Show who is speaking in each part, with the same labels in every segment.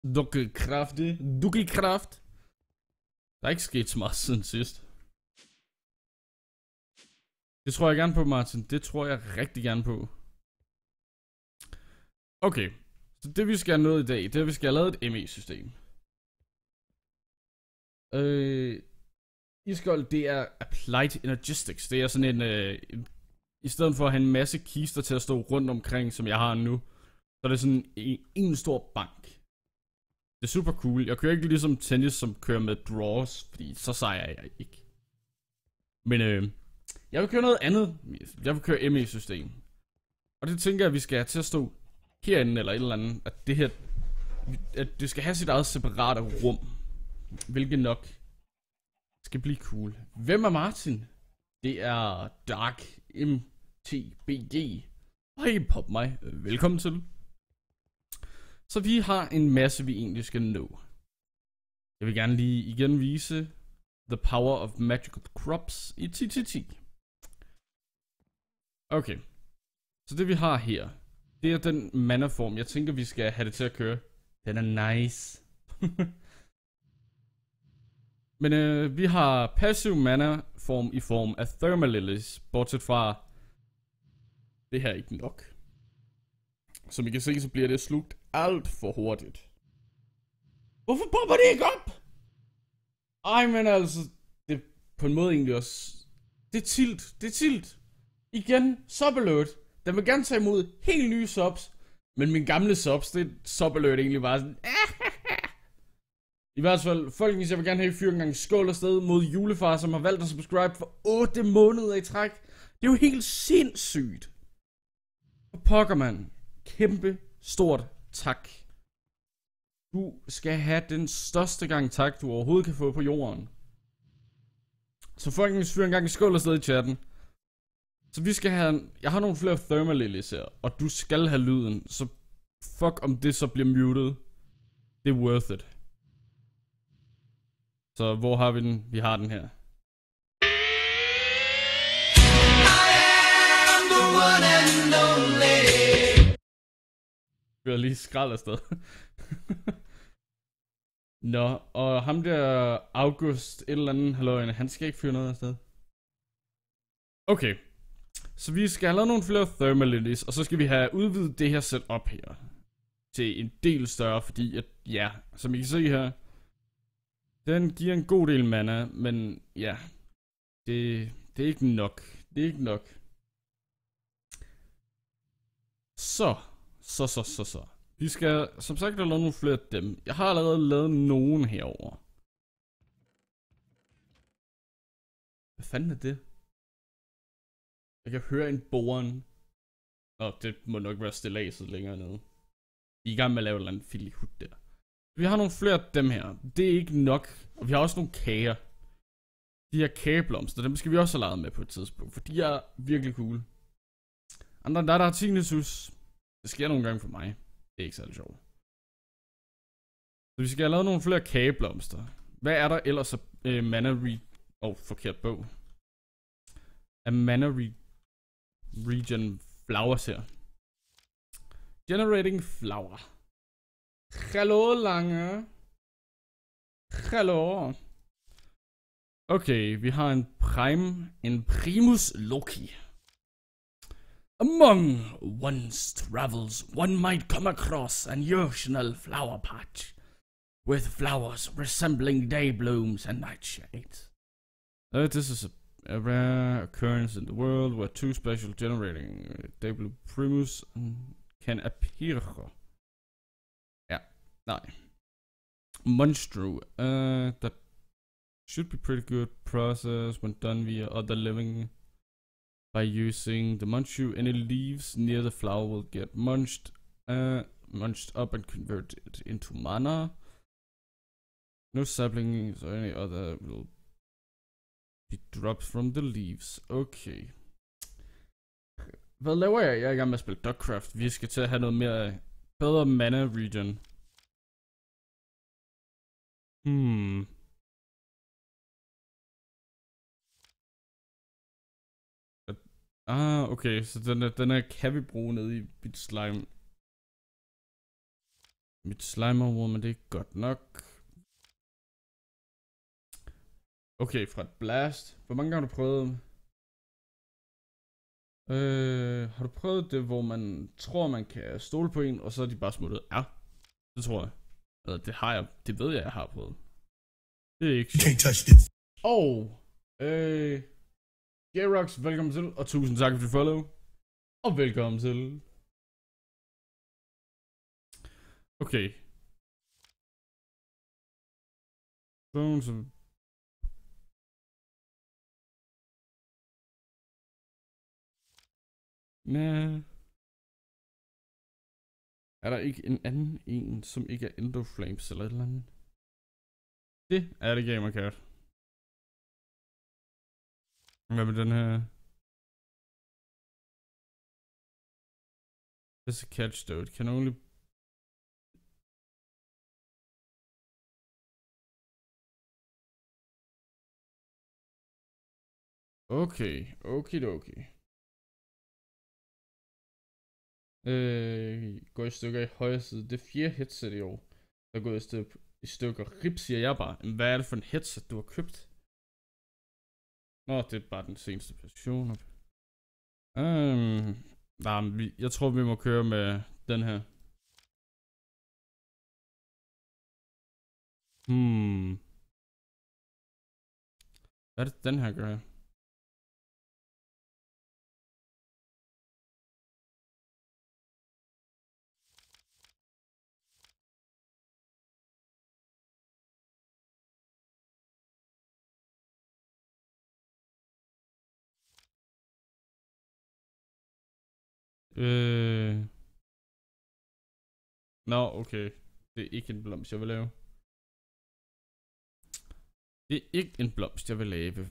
Speaker 1: Dukkelkraft. Der er ikke sket så meget siden sidst. Det tror jeg gerne på, Martin. Det tror jeg rigtig gerne på. Okay. Så det vi skal have nået i dag, det er, at vi skal have lavet et ME-system. Iskold, det er Applied Energistics. Det er sådan en i stedet for at have en masse kister til at stå rundt omkring, som jeg har nu, så er det sådan en stor bank. Det er super cool. Jeg kører ikke ligesom tennis, som kører med draws, fordi så sejrer jeg ikke. Men jeg vil køre noget andet. Jeg vil køre ME-system. Og det tænker jeg, at vi skal have til at stå herinde eller et eller andet. At det her, at det skal have sit eget separate rum. Hvilket nok skal blive cool. Hvem er Martin? Det er Dark MTBG. Hej pop mig. Velkommen til. Så vi har en masse vi egentlig skal nå. Jeg vil gerne lige igen vise The Power of Magical Crops i 10/10. Okay. Så det vi har her, det er den mana-form. Jeg tænker vi skal have det til at køre. Den er nice. Men vi har passiv mana-form i form af Thermalilies. Bortset fra det her er ikke nok. Som I kan se, så bliver det slugt alt for hurtigt. Hvorfor popper det ikke op? Ej, men altså, det er på en måde egentlig også. Det er tilt. Igen, sub alert. Den vil gerne tage imod helt nye subs. Men min gamle subs, det er sub alert egentlig bare sådan. I hvert fald, folkens, jeg vil gerne have, at I fyrer en gang skål afsted mod julefar, som har valgt at subscribe for 8 måneder i træk. Det er jo helt sindssygt. Og pokker, man. Kæmpe stort tak. Du skal have den største gang tak, du overhovedet kan få på jorden. Så folkens, fyr en gang skål afsted i chatten. Så vi skal have, jeg har nogle flere Thermalilies her, og du skal have lyden, så fuck om det så bliver muted. Det er worth it. Så hvor har vi den? Vi har den her. I am the one and only. Vi har lige skrald afsted. Nå, og ham der August et eller andet, halløjne, han skal ikke fyre noget afsted. Okay. Så vi skal have lavet nogle flere Thermalilies, og så skal vi have udvidet det her setup her til en del større, fordi at, ja, som I kan se her, den giver en god del mana, men ja, det er ikke nok. Det er ikke nok. Så. Vi skal som sagt have lavet nogle flere af dem. Jeg har allerede lavet nogen herover. Hvad fanden er det? Jeg kan høre en boren. Det må nok være stillaset længere nede. I er i gang med at lave et eller andet filihut der. Vi har nogle flere af dem her. Det er ikke nok. Og vi har også nogle kager. De her kageblomster, dem skal vi også have lavet med på et tidspunkt. For de er virkelig cool. Andre der har tinnitus. Det sker nogle gange for mig. Det er ikke særlig sjovt. Så vi skal have lavet nogle flere kageblomster. Hvad er der ellers af forkert bog. Af mana region flowers her. Generating flower. Hallo, lange. Hallo. Okay, vi har en primus Loki. Among one's travels, one might come across an unusual flower patch with flowers resembling day blooms and nightshades. This is a rare occurrence in the world where two special generating day blue primus can appear. Ja, nej. Monstro. That should be pretty good process when done via other living. By using the Munchu, any leaves near the flower will get munched up and converted into mana. No saplings or any other will be dropped from the leaves. Okay. Hvad laver jeg? Jeg er i gang med at spille Dogcraft. Vi skal til at have noget mere bedre mana region. Okay, så den er kan vi bruge nede i bit slime. mit slime-område, men det er godt nok. Okay, fra et blast. Hvor mange gange har du prøvet? Har du prøvet det, hvor man tror, man kan stole på en, og så er de bare smuttet? Ja, det tror jeg. Eller det har jeg. Det ved jeg har prøvet. Det er ikke sjovt. Og J-Rox, velkommen til, og tusind tak for follow. Og velkommen til. Okay. Så. Næh. Er der ikke en anden en, som ikke er Endoflames eller et eller andet? Det er det Gamercat. Hvad med den her? This is a catch though. It can only... Okay, okay. Går i stykker i højre side. Det er 4 headset i år, der er gået i stykker. Rip, siger jeg bare. Men hvad er det for en headset, du har købt? Nå, det er bare den seneste version. Nej, jeg tror, vi må køre med den her. Hvad er det, den her gør? Nå, okay. Det er ikke en blomst, jeg vil lave. Det er ikke en blomst, jeg vil lave.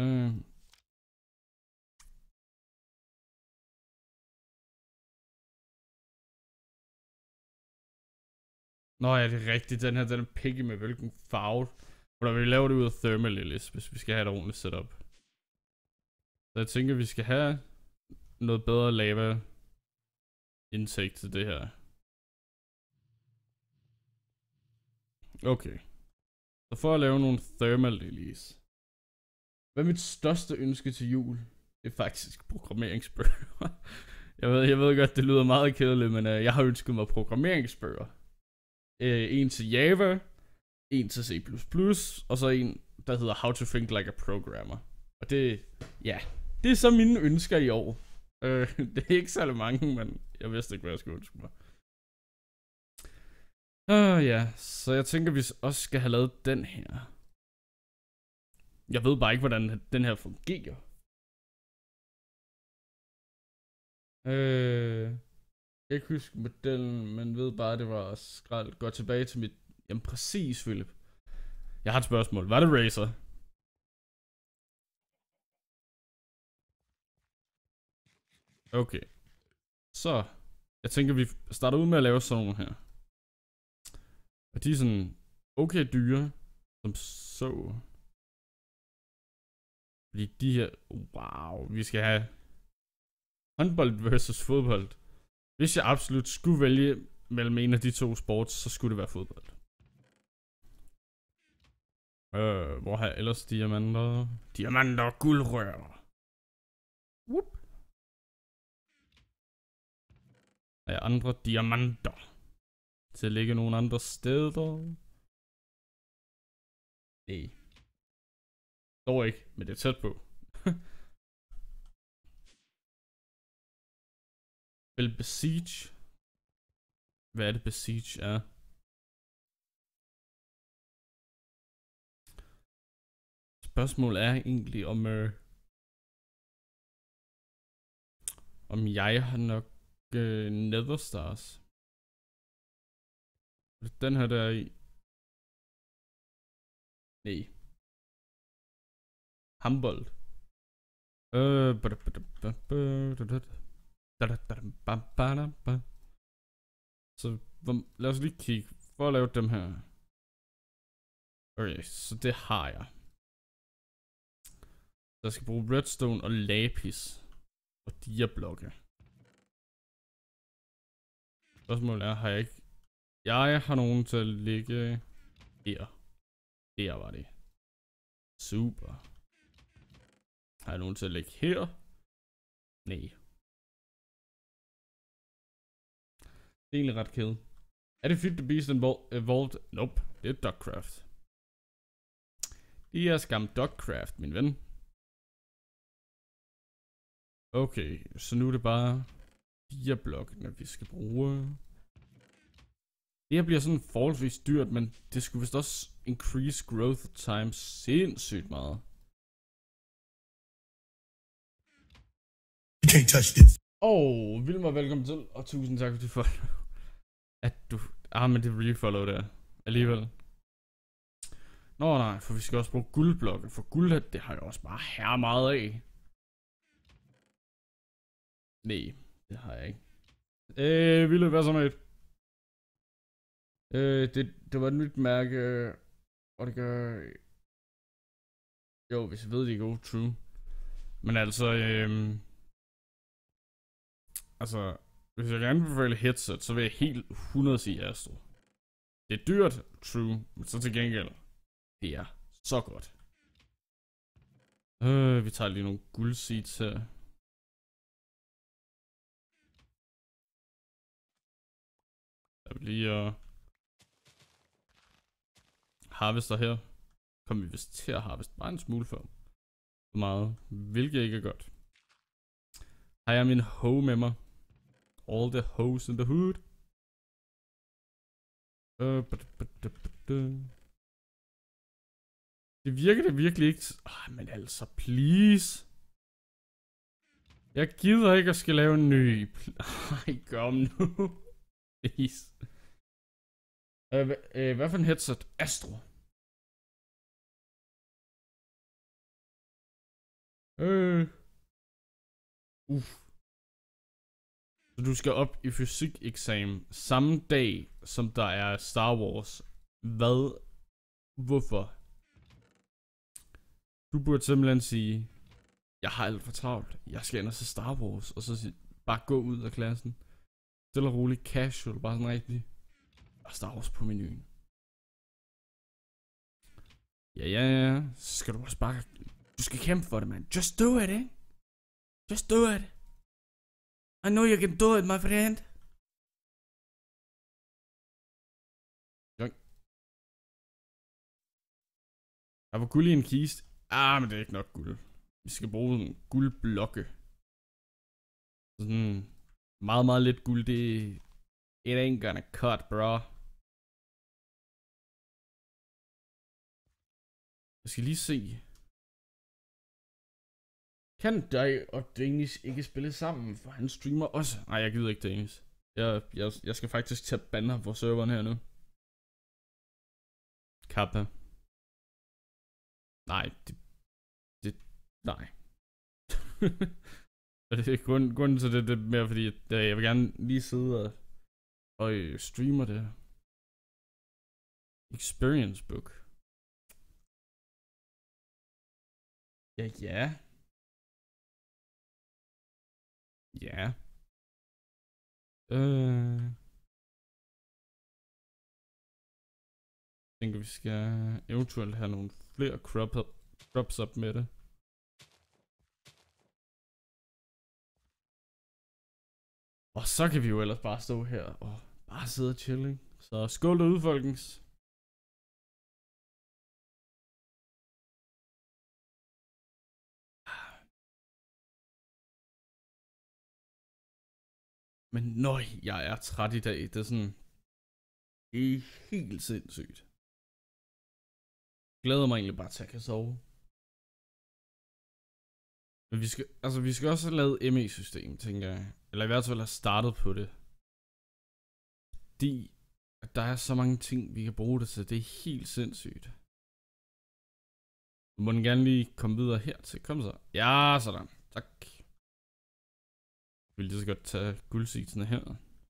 Speaker 1: Nå ja, det er rigtigt. Den her, den er picky med hvilken farve. Hvordan vi laver det ud af Thermal Lilies, hvis vi skal have et ordentligt setup. Så jeg tænker, vi skal have noget bedre lava indtake til det her. Okay. Så for at lave nogle Thermal Lilies. Hvad er mit største ønske til jul? Det er faktisk programmeringsbøger. jeg ved godt, det lyder meget kedeligt, men jeg har ønsket mig programmeringsbøger. En til Java, en til C++, og så en, der hedder How to Think Like a Programmer. Og det, ja, det er så mine ønsker i år. Det er ikke særlig mange, men jeg vidste ikke, hvad jeg skulle ønske mig. Ja, så jeg tænker, vi også skal have lavet den her. Jeg ved bare ikke, hvordan den her fungerer. Jeg kan ikke huske modellen, men ved bare, det var skrald. Gå tilbage til mit... Jamen præcis, Philip. Jeg har et spørgsmål. Var det Razer? Okay. Så. Jeg tænker, vi starter ud med at lave sådan nogle her. Og de er sådan okay dyre. Som så. Fordi de her... Wow. Vi skal have... håndbold versus fodbold. Hvis jeg absolut skulle vælge mellem en af de to sports, så skulle det være fodbold. Hvor har jeg ellers diamanter? Diamanter og guldrør. Whoop. Har jeg andre diamanter til at ligge nogle andre steder? Nej. Dog ikke, men det er tæt på. Vel Besiege. Hvad er det Besiege er? Spørgsmålet er egentlig om jeg har nok Netherstars. Den her der i. Nej. Humboldt. Så lad os lige kigge. For at lave dem her. Okay, så det har jeg. Så jeg skal bruge redstone og lapis. Og diablokke. Spørgsmålet er, har jeg ikke Jeg har nogen til at ligge her. Der var det. Super. Har jeg nogen til at ligge her? Nej. Det er egentlig ret ked. Er det Fit the Beast Evolved? Nope. Det er Dogcraft. Det er skam Dogcraft, min ven. Okay, så nu er det bare 4 blokke, vi skal bruge. Det her bliver sådan forholdsvis dyrt, men det skulle vist også increase growth time sindssygt meget.
Speaker 2: You can't touch this.
Speaker 1: Vilma, velkommen til, og tusind tak for det follow. At du... men det refollow der. Alligevel. Nå nej, for vi skal også bruge guldblokke, for guld, det har jeg også bare her meget af. Nej, det har jeg ikke. Ville hvad så med et? Det var et nyt mærke, og det gør... Jo, hvis jeg ved det ikke, true. Men altså, hvis jeg gerne vil anbefale headset, så vil jeg helt 100 sige Astro. Det er dyrt, true, men så til gengæld, det er så godt. Vi tager lige nogle guldseeds her. Der vil lige harvester her. Kommer vi vist til at harveste bare en smule for meget, hvilket ikke er godt. Har jeg min hoe med mig? All the hoes in the hood. Det virker det virkelig ikke. Men altså, please. Jeg gider ikke at skal lave en ny. Ej, kom nu. Please. Hvad for en headset? Astro. Så du skal op i fysikeksamen samme dag, som der er Star Wars. Hvad? Hvorfor? Du burde simpelthen sige, jeg har alt for travlt. Jeg skal ind og se Star Wars. Og så bare gå ud af klassen. Stille og roligt, casual, bare sådan rigtig. Og Star Wars på menuen. Ja. Så skal du også bare... Du skal kæmpe for det, man. Just do it, eh? Just do it. I know you can do it, my friend. Der var guld i en kiste. Men det er ikke nok guld. Vi skal bruge en guldblokke. Sådan meget, meget lidt guld. Det... It ain't gonna cut, bro. Jeg skal lige se. Kan dig og Danish ikke spille sammen? For han streamer også. Nej, jeg gider ikke Danish. Jeg skal faktisk tage banner på serveren her nu. Kappa. Nej, nej. Det er grunden til det er mere fordi, at jeg vil gerne lige sidde og streamer det. Experience book. Ja. Jeg tænker, vi skal eventuelt have nogle flere crops up med det. Og så kan vi jo ellers bare stå her og bare sidde og chille. Så skål derude, folkens. Men nøj, jeg er træt i dag. Det er sådan... Det er helt sindssygt. Glæder mig egentlig bare til at kan sove. Men vi skal også have lavet ME-system, tænker jeg. Eller i hvert fald have startet på det. Fordi at der er så mange ting, vi kan bruge det til. Det er helt sindssygt. Du må den gerne lige komme videre hertil. Kom så. Ja, sådan. Tak. Jeg vil lige så godt tage guldseedsene her.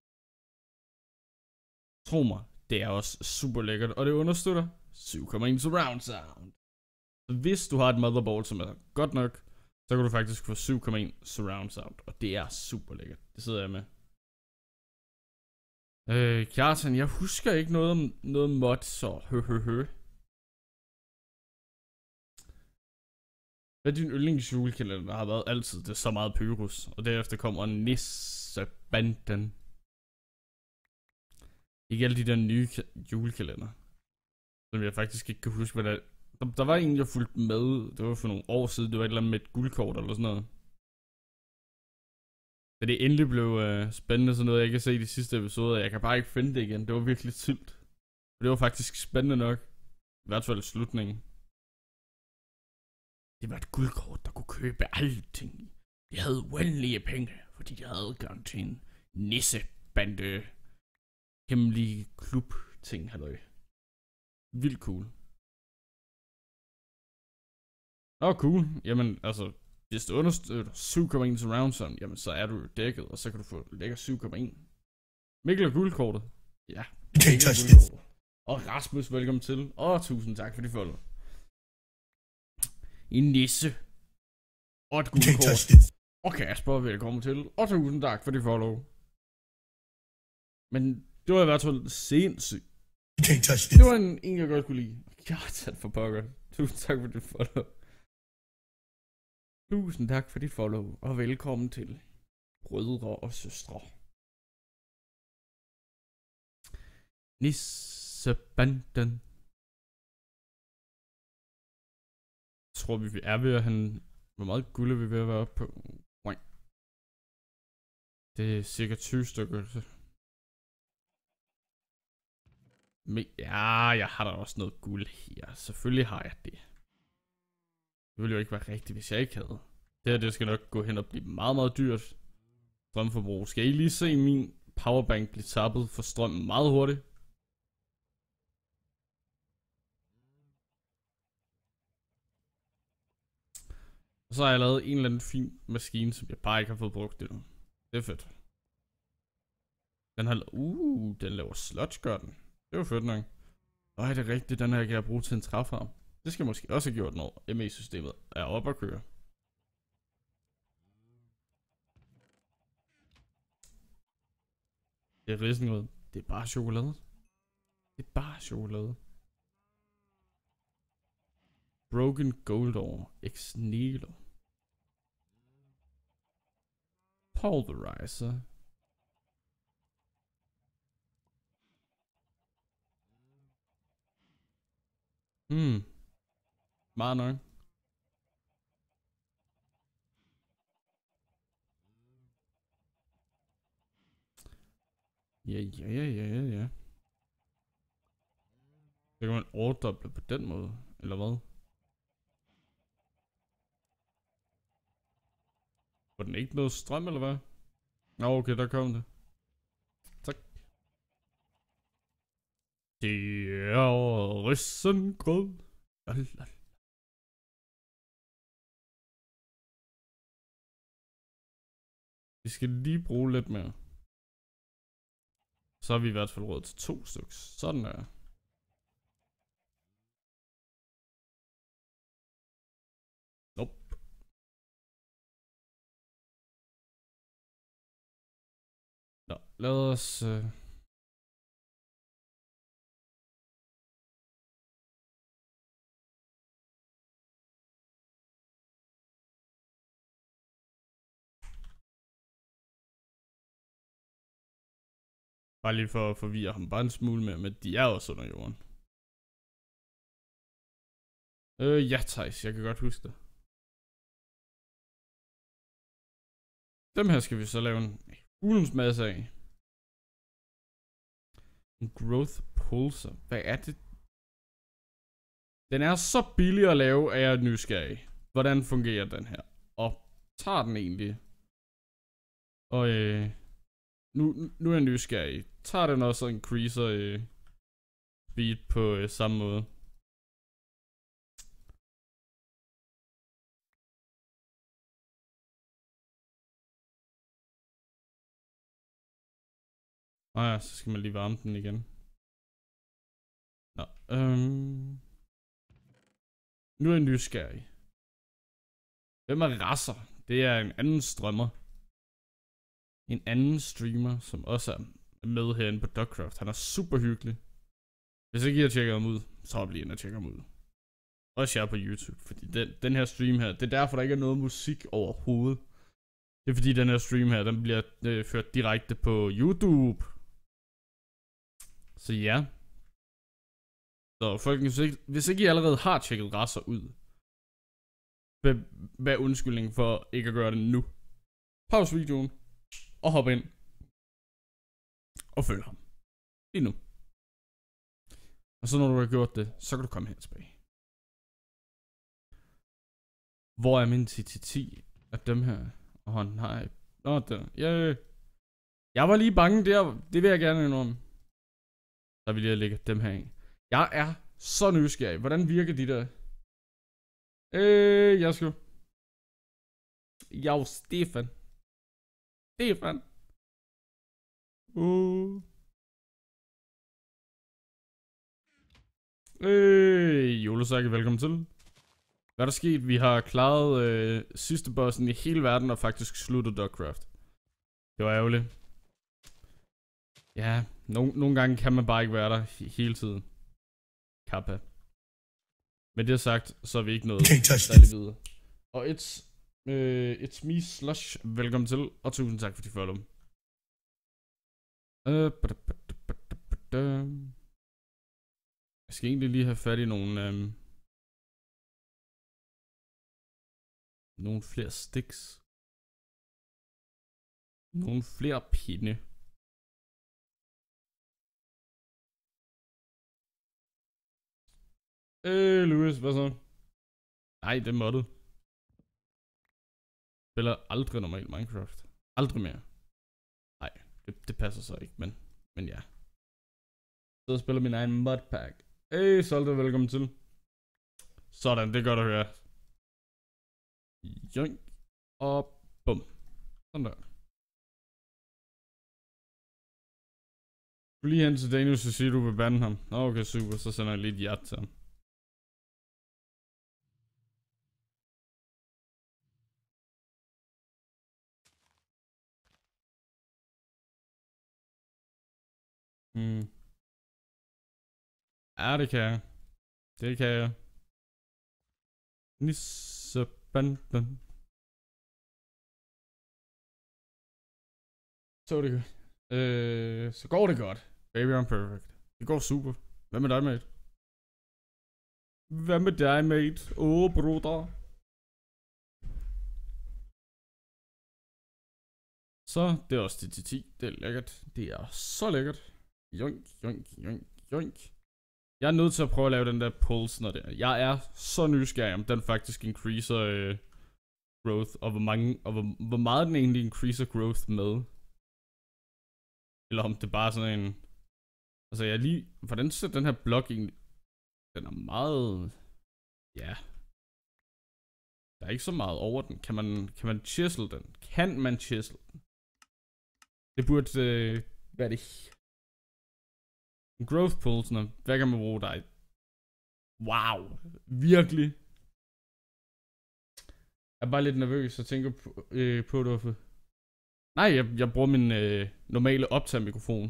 Speaker 1: Tro mig, det er også super lækkert, og det understøtter 7,1 surround sound. Så hvis du har et motherboard, som er godt nok, så kan du faktisk få 7,1 surround sound, og det er super lækkert. Det sidder jeg med. Kjartan, jeg husker ikke noget om noget mod, så høhøhø. Hvad er din yndlingsjulekalender? Der har været altid, det er så meget Pyrus. Og derefter kommer Nissebanden. Ikke alle de der nye julekalender. Som jeg faktisk ikke kan huske, hvad der... Der var en, jeg fulgte med. Det var for nogle år siden. Det var et eller andet med et guldkort eller sådan noget. Da det endelig blev spændende, så noget jeg kan se i de sidste episoder. Jeg kan bare ikke finde det igen. Det var virkelig sygt. Det var faktisk spændende nok. I hvert fald i slutningen. Det var et guldkort, der kunne købe alting. De havde uendelige penge, fordi de havde adgang til en nissebande hemmelig klub ting, halløj. Vildt cool. Cool. Jamen, altså, hvis du understøtter 7,1 surround sound, jamen så er du dækket, og så kan du få lækker 7,1. Mikkel og guldkortet. Ja. Og Rasmus, velkommen til. Og tusind tak for de follow. En nisse. Og et guldkort. Og Kasper, velkommen til. Og tusind tak for de follow. Men det var i hvert fald sindssygt. Det var en jeg godt kunne lide. Kjartan for pokker. Tusind tak for dit follow. Tusind tak for dit follow. Og velkommen til brødre og søstre. Nissebanden. Jeg tror vi er ved at han... Hvor meget guld er vi ved at være oppe på? Det er cirka 20 stykker. Men ja, jeg har da også noget guld her. Selvfølgelig har jeg det. Det ville jo ikke være rigtigt, hvis jeg ikke havde. Det skal nok gå hen og blive meget, meget dyrt. Strømforbrug. Skal I lige se min powerbank blive tappet for strøm meget hurtigt? Og så har jeg lavet en eller anden fin maskine, som jeg bare ikke har fået brugt endnu. Det er fedt. Den har... den laver sludge, gør den. Det var fedt nok. Det er rigtigt, den her kan jeg bruge til en træfarm. Det skal jeg måske også have gjort, når ME-systemet er oppe at køre. Det er risengrød. Det er bare chokolade. Det er bare chokolade. Broken Gold Ore. Ex Nihilo. Pulverizer. Meget nok. Ja. Så kan man overdoble på den måde, eller hvad? Var den ikke noget strøm, eller hvad? Okay, der kom det. Tak. Det er risengrød. Vi skal lige bruge lidt mere. Så har vi i hvert fald råd til 2 stykker. Sådan der. Nope. Nå, lad os... Bare lige for at forvirre ham bare en smule med, men de er også under jorden. Ja, Thijs, jeg kan godt huske det. Dem her skal vi så lave en hulens masse af. En growth pulsar. Hvad er det? Den er så billig at lave, at jeg er nysgerrig. Hvordan fungerer den her? Og tager den egentlig? Og nu er jeg nysgerrig. Tager den også og increaser speed på samme måde? Ja, så skal man lige varme den igen. Nå, nu er jeg nysgerrig. Hvem er Rasser? Det er en anden strømmer. En anden streamer, som også er med herinde på Dogcraft. Han er super hyggelig. Hvis ikke I har tjekket ham ud, så hop lige ind og tjekke ham ud. Også jeg på YouTube, fordi den her stream her, det er derfor, der ikke er noget musik overhovedet. Det er fordi, den her stream her, den bliver ført direkte på YouTube. Så ja. Så folk, hvis ikke I allerede har tjekket Razer ud, hvad er undskyldningen for ikke at gøre det nu? Pause videoen, og hop ind, og følg ham. Lige nu. Og så når du har gjort det, så kan du komme her tilbage. Hvor er min TTT af dem her? Åh nej. Nå, der. Yeah. Jeg var lige bange der. Det vil jeg gerne indrømme. Der vil jeg lægge dem her ind. Jeg er så nysgerrig. Hvordan virker de der? Jeg skal. Jo, Stefan. Stefan. Jolosak, velkommen til. Hvad er der sket? Vi har klaret sidste bossen i hele verden og faktisk sluttet Dogcraft. Det var ærgerligt. Ja, nogle gange kan man bare ikke være der hele tiden. Kappa. Med det sagt, så er vi ikke noget særlig videre. Og it's me Slush, velkommen til, og tusind tak for de follow. Jeg skal egentlig lige have fat i nogle flere sticks. Nogle flere pinde. Louis, hvad så? Nej, det er moddet. Spiller aldrig normalt Minecraft. Aldrig mere. Nej, det passer så ikke, men ja. Så spiller min egen modpack. Solter, velkommen til. Sådan, det er godt at høre. Joink. Og bum. Sådan der. Du lige hen til Daniel, så siger du vil bande ham. Okay, super, så sender jeg lige et hjert til ham. Ja, det kan jeg. Det kan jeg. Nissebanden. Så det godt. Så går det godt. Baby, I'm perfect. Det går super. Hvad med dig, mate? Hvad med dig, mate? Bruder. Så, det er også det til 10. Det er lækkert. Det er så lækkert. Joink, joink, joink, joink. Jeg er nødt til at prøve at lave den der pulse, når det er. Jeg er så nysgerrig, om den faktisk increaser growth, og hvor meget den egentlig increaser growth med. Eller om det bare er sådan en. Altså jeg lige. Hvordan ser den her blok egentlig? Den er meget. Ja. Der er ikke så meget over den. Kan man chisel den? Kan man chisel den? Det burde være det. Growth pulse, hvad kan man bruge dig? Wow. Virkelig. Jeg er bare lidt nervøs og tænker på det. Nej, jeg bruger min normale optagemikrofon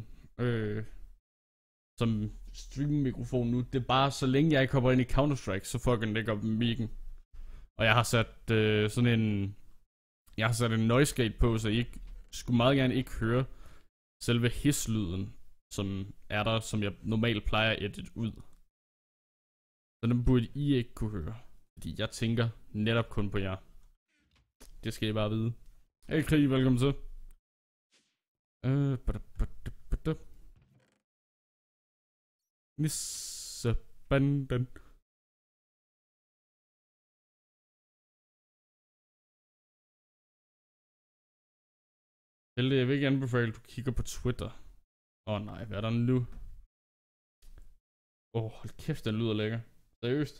Speaker 1: som stream-mikrofon nu. Det er bare, så længe jeg ikke hopper ind i Counter-Strike, så får den ikke op mikken. Og jeg har sat sådan en. Jeg har sat en noise gate på, så I ikke skulle meget gerne ikke høre selve hiss-lyden, som er der, som jeg normalt plejer at edit ud. Så den burde I ikke kunne høre. Fordi jeg tænker netop kun på jer. Det skal I bare vide. Hey Krig, velkommen til. Nissebanden. Jeg vil ikke anbefale, at du kigger på Twitter. Nej, hvad er der nu? Hold kæft, den lyder lækker. Seriøst.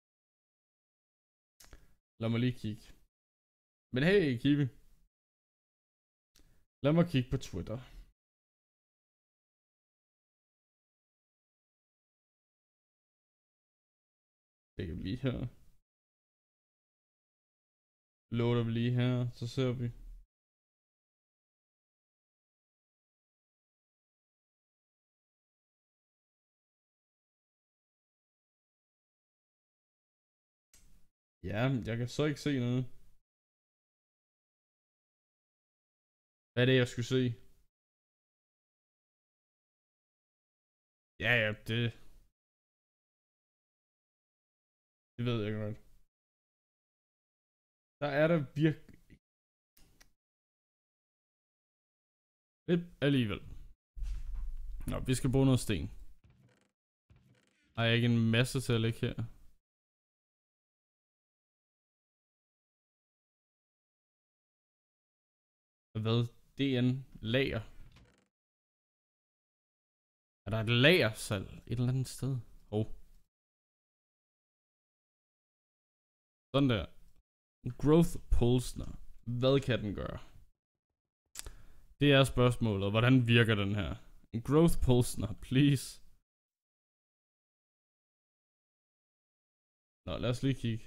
Speaker 1: Lad mig lige kigge. Men hey, Kiwi. Lad mig kigge på Twitter. Det kan vi lige her. Loader vi lige her, så ser vi. Ja, jeg kan så ikke se noget. Hvad er det, jeg skulle se? Ja, ja, det ved jeg godt. Der er der virkelig lidt alligevel. Nå, vi skal bruge noget sten. Har jeg ikke en masse til at lægge her? Hvad? DN lager. Er der et lagersalg et eller andet sted? Sådan der. Growth Pulsner. Hvad kan den gøre? Det er spørgsmålet. Hvordan virker den her? En Growth Pulsner, please. Nå, lad os lige kigge.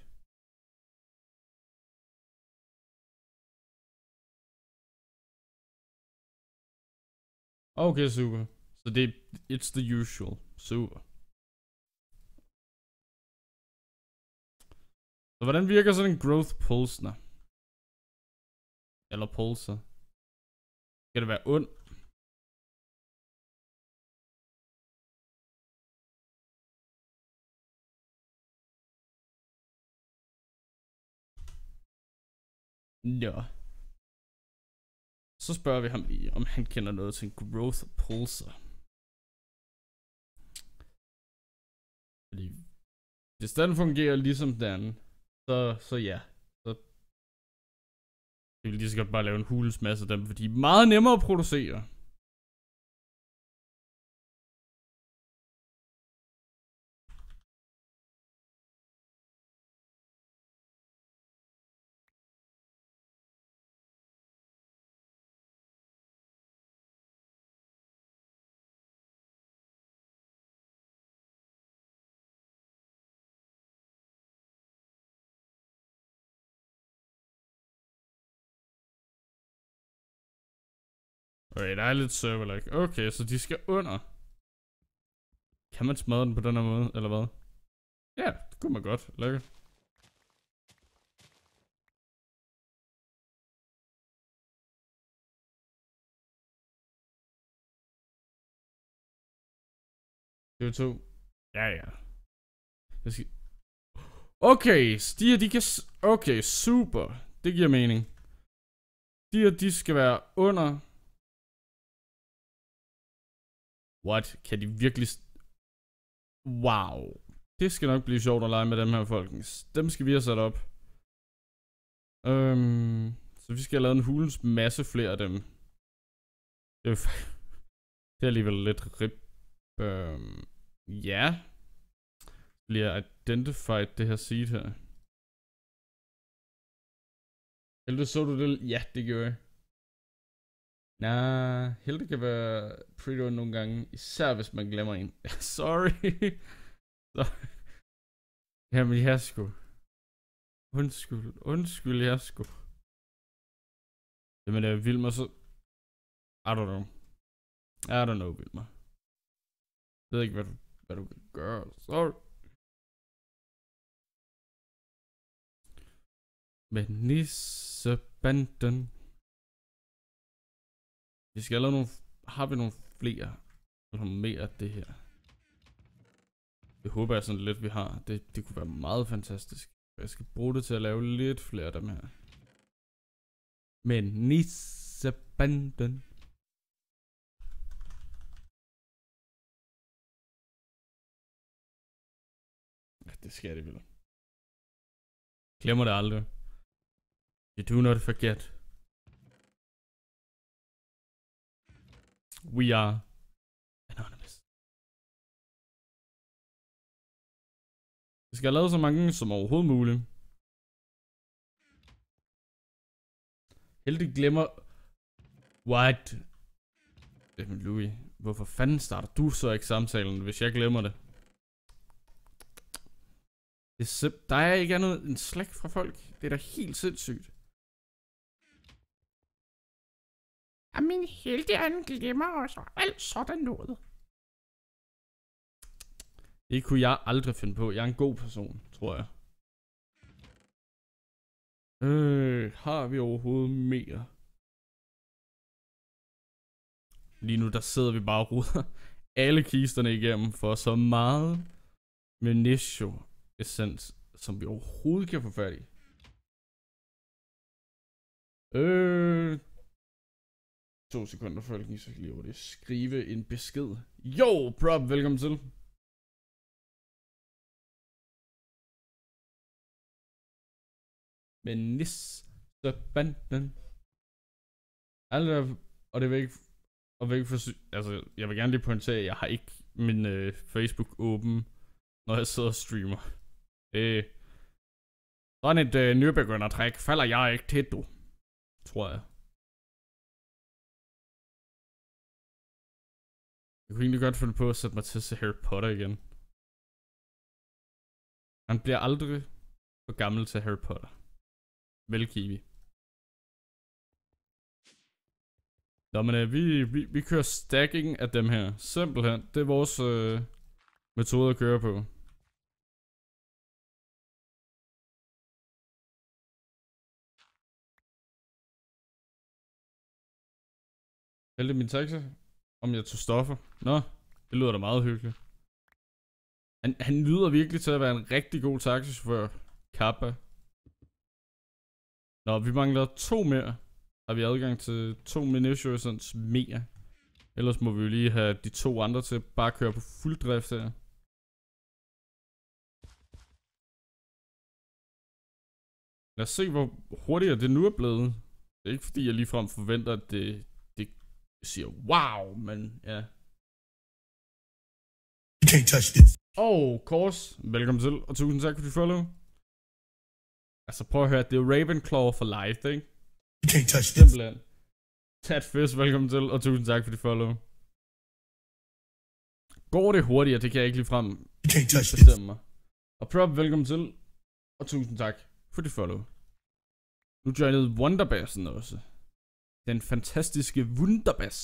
Speaker 1: Okay, super. Så det it's the usual. Super. Så hvordan virker sådan en Growth Pulsner? Eller pulser? Skal det være ond? Ja. Så spørger vi ham lige, om han kender noget til en Growth Pulser. Fordi hvis den fungerer ligesom den, så ja. Så vi vil lige så godt bare lave en hulens masse af dem, fordi de er meget nemmere at producere. Okay, der er lidt serverlag. Okay, så de skal under. Kan man smadre den på den her måde, eller hvad? Ja, det kunne man godt. Lækkert. TV2. Ja, ja. Okay, stiger de kan... Okay, super. Det giver mening. Stiger de skal være under... What? Kan de virkelig... Wow. Det skal nok blive sjovt at lege med dem her, folkens. Dem skal vi have sat op. Så vi skal have lavet en hulens masse flere af dem. Det er alligevel lidt rip. Ja. Bliver identified det her seed her. Heldig så du det? Ja, det gjorde jeg. Nah, Hilde kan være pretty on nogle gange. Især hvis man glemmer en. Sorry. Jamen jeg sgu. Undskyld jeg sgu. Jamen Vilmer så... I don't know Vilmer. Jeg ved ikke hvad du kan gøre. Sorry. Med nissebanden. Vi skal lave nogle... Har vi nogle flere? Eller mere af det her? Det håber jeg sådan lidt vi har. Det kunne være meget fantastisk. Jeg skal bruge det til at lave lidt flere af dem her. Men nissebanden. Ja, det skal det vel. Glemmer det aldrig. You do not forget. We are anonymous. Vi skal have lavet så mange som overhovedet muligt. Heldig glemmer... What? Jamen Louis, hvorfor fanden starter du så ikke samtalen, hvis jeg glemmer det? Der er ikke andet end slæk fra folk. Det er da helt sindssygt. Min Heldig han glemmer også alt sådan noget. Det kunne jeg aldrig finde på. Jeg er en god person, tror jeg. Har vi overhovedet mere? Lige nu der sidder vi bare og ruder alle kisterne igennem for så meget Menitio essens, som vi overhovedet kan få fat i. 2 sekunder før jeg så lige over det. Skrive en besked. Yo, prop, velkommen til. Men nissebanden. Altså, og det vil ikke, altså, jeg vil gerne lige pointere, at jeg har ikke min Facebook åben, når jeg sidder og streamer. Sådan et nybegyndertræk falder jeg ikke til, du. Tror jeg. Jeg kunne egentlig godt finde på at sætte mig til at se Harry Potter igen. Han bliver aldrig for gammel til Harry Potter. Vel, Kiwi. Nå, men vi kører stacking af dem her. Simpelthen. Det er vores metode at køre på. Hældte min taxa, om jeg tog stoffer. Nå, det lyder da meget hyggeligt. Han lyder virkelig til at være en rigtig god taxichauffør. Kappa. Nå, vi mangler 2 mere. Har vi adgang til 2 Menitio essens mere. Ellers må vi jo lige have de 2 andre til bare at køre på fuld drift her. Lad os se, hvor hurtigere det nu er blevet. Det er ikke fordi, jeg ligefrem forventer, at det siger wow, men ja.
Speaker 2: You can't touch this.
Speaker 1: Kors, velkommen til, og tusind tak for dit follow. Altså prøv at høre, det er Ravenclaw for life, ikke?
Speaker 2: You can't touch this.
Speaker 1: Simpelthen. Tat Fisk, velkommen til, og tusind tak for dit follow. Går det hurtigere, det kan jeg ikke ligefrem bestemme mig. Og Prop, velkommen til, og tusind tak for dit follow. Nu joinede Wonderbassen også. Den fantastiske Wunderbass.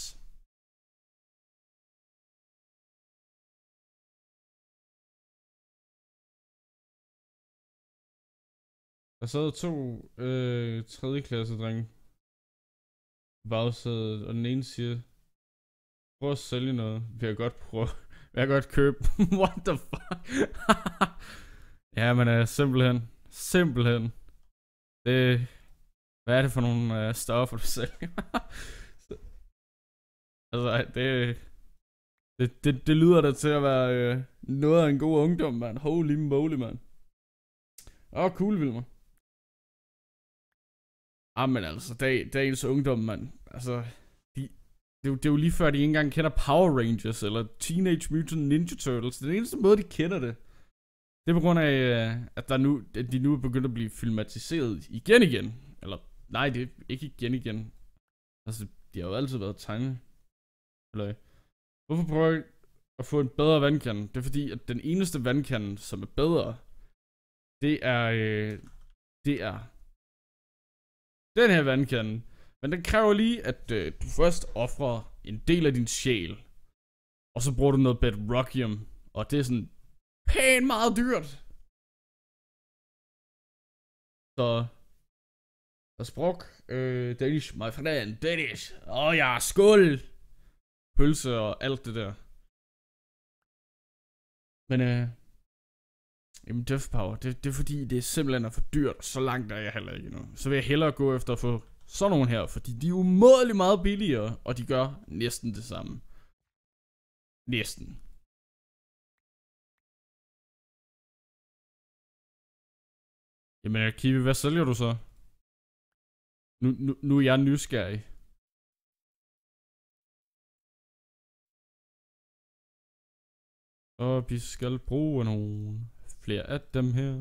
Speaker 1: Der sad 2 3. klasse drenge bagsædet, og den ene siger, prøv at sælge noget. Vil jeg godt købe. What the fuck? Ja, men simpelthen. Hvad er det for nogle stoffer, du sælger? Altså, det lyder da til at være noget af en god ungdom, mand. Holy moly, mand. Cool, Vilmer. Men altså, dagens ungdom, mand. Altså, det er jo lige før, de ikke engang kender Power Rangers eller Teenage Mutant Ninja Turtles. Det er den eneste måde, de kender det. Det er på grund af, at de nu er begyndt at blive filmatiseret igen. Eller, nej, det er ikke igen. Altså, de har jo altid været tegnet. Eller, hvorfor prøver jeg at få en bedre vandkande? Det er fordi, at den eneste vandkande, som er bedre, det er den her vandkande. Men den kræver lige, at du først offrer en del af din sjæl. Og så bruger du noget bedrockium. Og det er sådan pænt meget dyrt. Så sprog Danish, my friend, Danish. Ja, skål. Pølse og alt det der. Men jamen Death Power, det er fordi det simpelthen er for dyrt. Så langt er jeg heller ikke nu. Så vil jeg hellere gå efter at få sådan nogle her, fordi de er umådeligt meget billigere, og de gør næsten det samme. Næsten. Jamen Kiwi, hvad sælger du så? Nu er jeg nysgerrig. Og vi skal bruge nogle flere af dem her.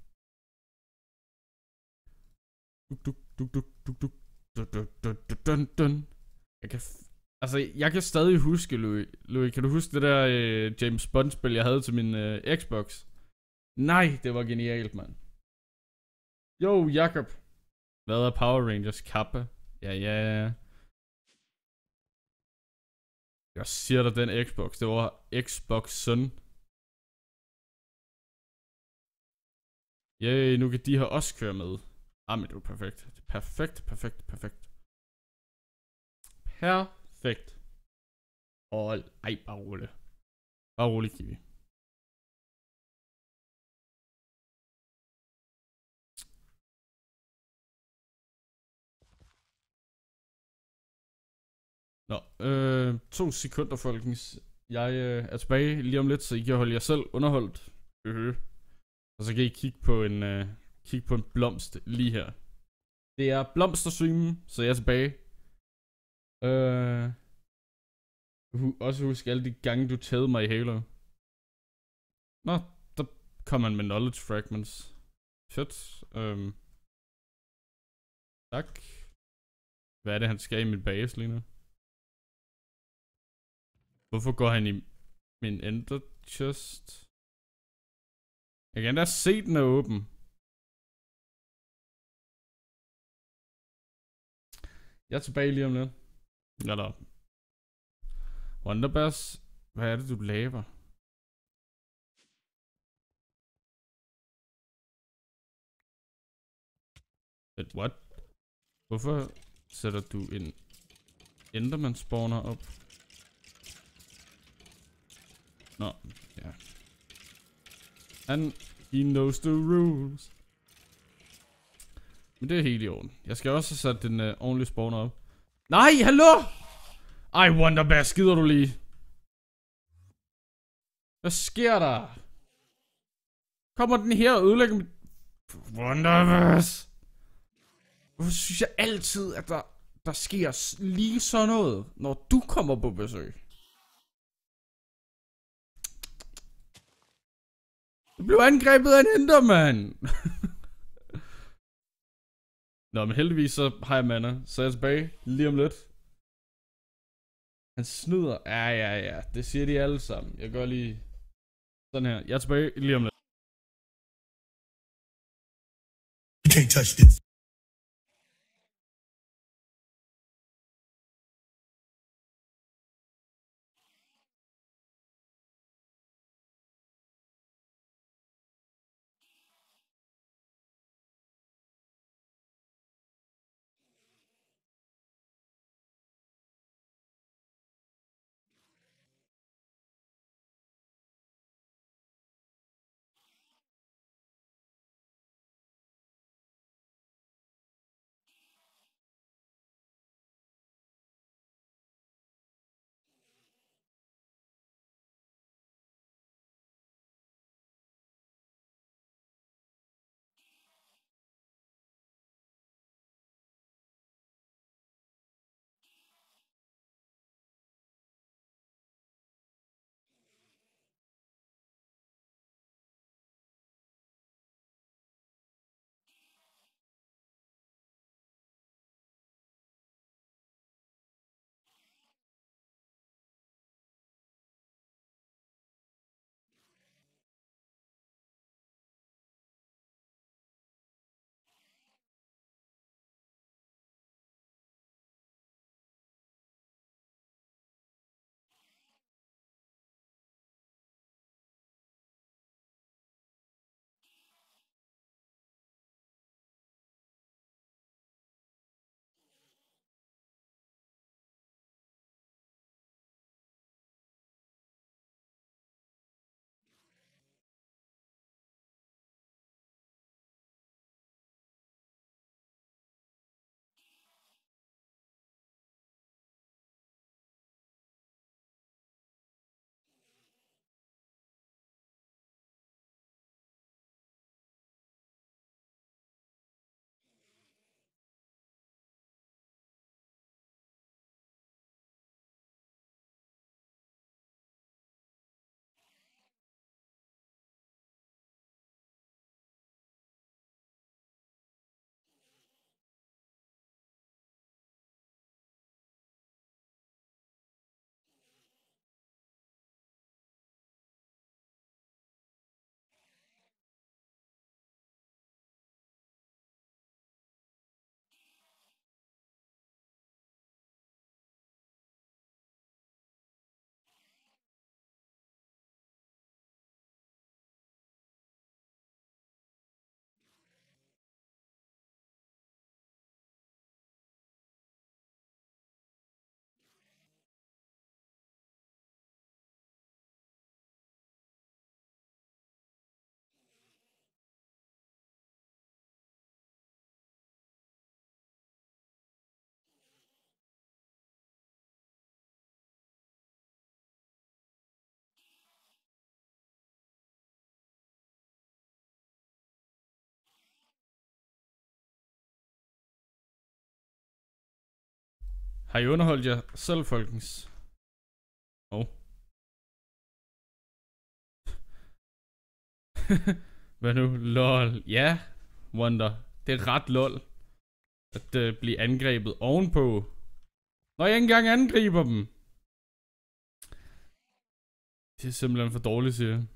Speaker 1: Jeg kan stadig huske, Louis, kan du huske det der James Bond spil, jeg havde til min Xbox? Nej, det var genialt, mand. Jo, Jakob. Hvad er Power Rangers Kappa? Ja. Jeg siger dig, den Xbox, det var Xbox Sun. Yay, nu kan de her også køre med. Men det er perfekt. Perfekt. Perfekt. Og ej, bare rolig. Bare rolig, Kiwi. Nå, 2 sekunder, folkens. Jeg er tilbage lige om lidt, så I kan holde jer selv underholdt. Og så kan I kigge på en blomst lige her. Det er blomsterstreamen, så jeg er tilbage. Også husk alle de gange, du tagede mig i Halo. Nå, der kom man med knowledge fragments. Shit. Tak. Hvad er det, han skal i min base lige nu? Hvorfor går han i min ender chest? Jeg kan endda se, den er åben. Jeg er tilbage lige om lidt. Eller Wonderbass, hvad er det, du laver? What? Hvorfor sætter du en Enderman spawner op? Nå, ja. He knows the rules. Men det er helt i orden. Jeg skal også have sat den ordentlige spawner op. Nej, hallo! Ej, Wonderbass, skider du lige? Hvad sker der? Kommer den her og ødelægger mit... Wonderbass! Hvorfor synes jeg altid, at der sker lige sådan noget, når du kommer på besøg? Jeg blev angrebet af en enderman! Nå, men heldigvis så har jeg mana, så jeg er tilbage lige om lidt. Han snyder. Ja. Det siger de alle sammen. Jeg gør lige sådan her. Jeg er tilbage lige om lidt.
Speaker 2: You can't touch this.
Speaker 1: Har I underholdt jer selv, folkens? Hvad nu? Lol. Ja, Wonder. Det er ret lol. At blive angrebet ovenpå. Når jeg ikke engang angriber dem. Det er simpelthen for dårligt, siger jeg.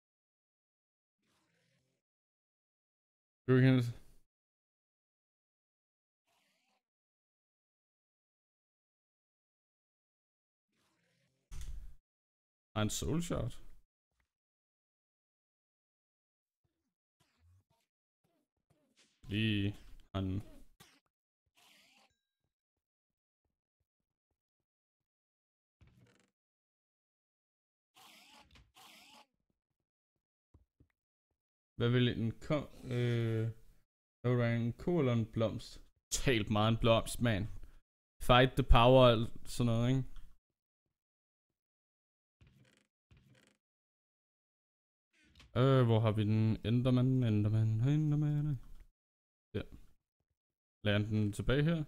Speaker 1: En soul shot. Lige han. Hvad vil en en ko eller en blomst? Talt meget en blomst, man. Fight the power og sådan noget, ikke? Hvor har vi den? Enderman. Ja. Lad den tilbage her.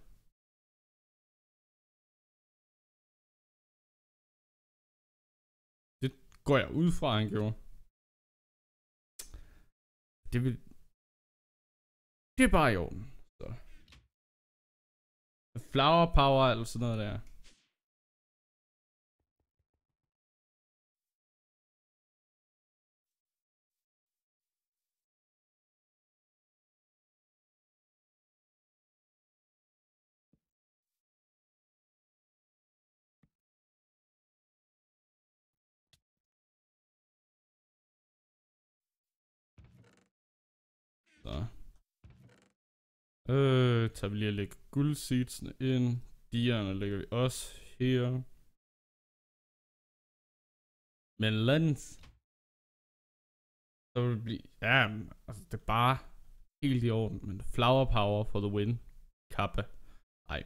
Speaker 1: Det går jeg ud fra, han gjorde. Det er bare i orden. Så. Flower power eller sådan noget der. Så. Tager vi lige at lægge guldseedsene ind. Dierne lægger vi også her. Men lens. Så vil det blive... Ja, altså det er bare helt i orden. Men flower power for the win. Kappe. Ej,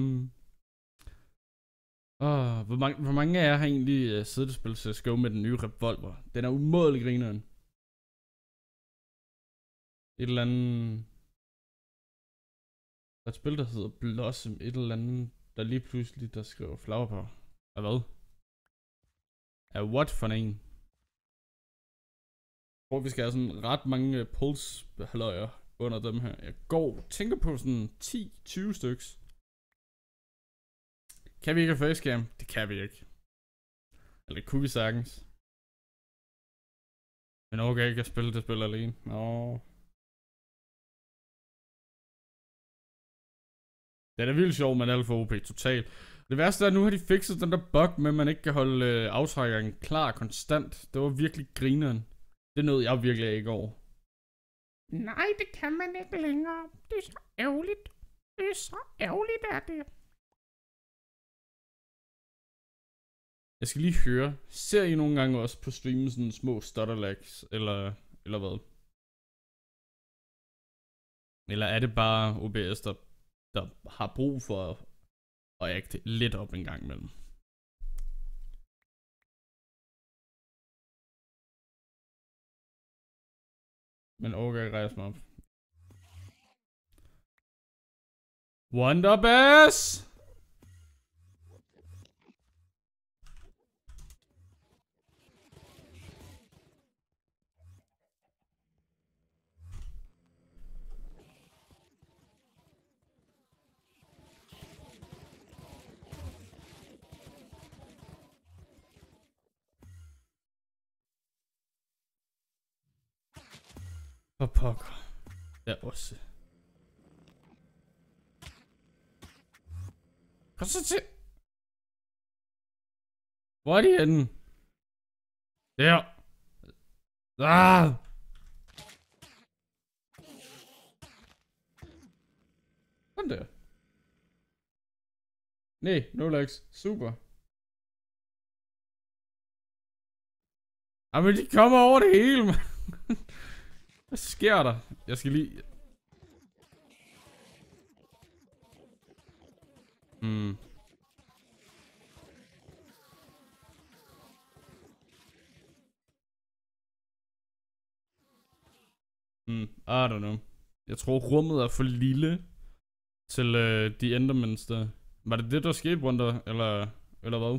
Speaker 1: hvor mange af jer har egentlig siddet og spillet CSGO med den nye revolver? Den er umådelig grineren. Et eller andet... Der er et spil, der hedder Blossom. Et eller andet, der lige pludselig, der skriver flower power. Af hvad? Af what for en? Hvor vi skal have sådan ret mange pulse-halløjer under dem her. Jeg tænker på sådan 10-20 styks. Kan vi ikke have facecam? Det kan vi ikke. Eller det kunne vi sagtens. Men okay, jeg kan spille det spil alene. Det er vildt sjovt, men alt for OP totalt. Det værste er, at nu har de fikset den der bug med, at man ikke kan holde aftrækkeren klar konstant. Det var virkelig grineren. Det nåede jeg virkelig ikke over. Nej, det kan man ikke længere. Det er så ærgerligt. Det er så ærgerligt, er det. Jeg skal lige høre. Ser I nogle gange også på streamen sådan små stutterlags, eller hvad? Eller er det bare OBS, der har brug for at agte lidt op en gang imellem? Men okay, rejse mig op. Wonderbass! For pokker. Ja, også. Kom så til. Hvor er de henne? Der. Sådan der. Nej, no legs. Super. Jamen, de kommer over det hele, man. Hvad sker der? Jeg skal lige... I don't know. Jeg tror rummet er for lille til de Endermans der. Var det det, der skete, Wonder? Eller hvad?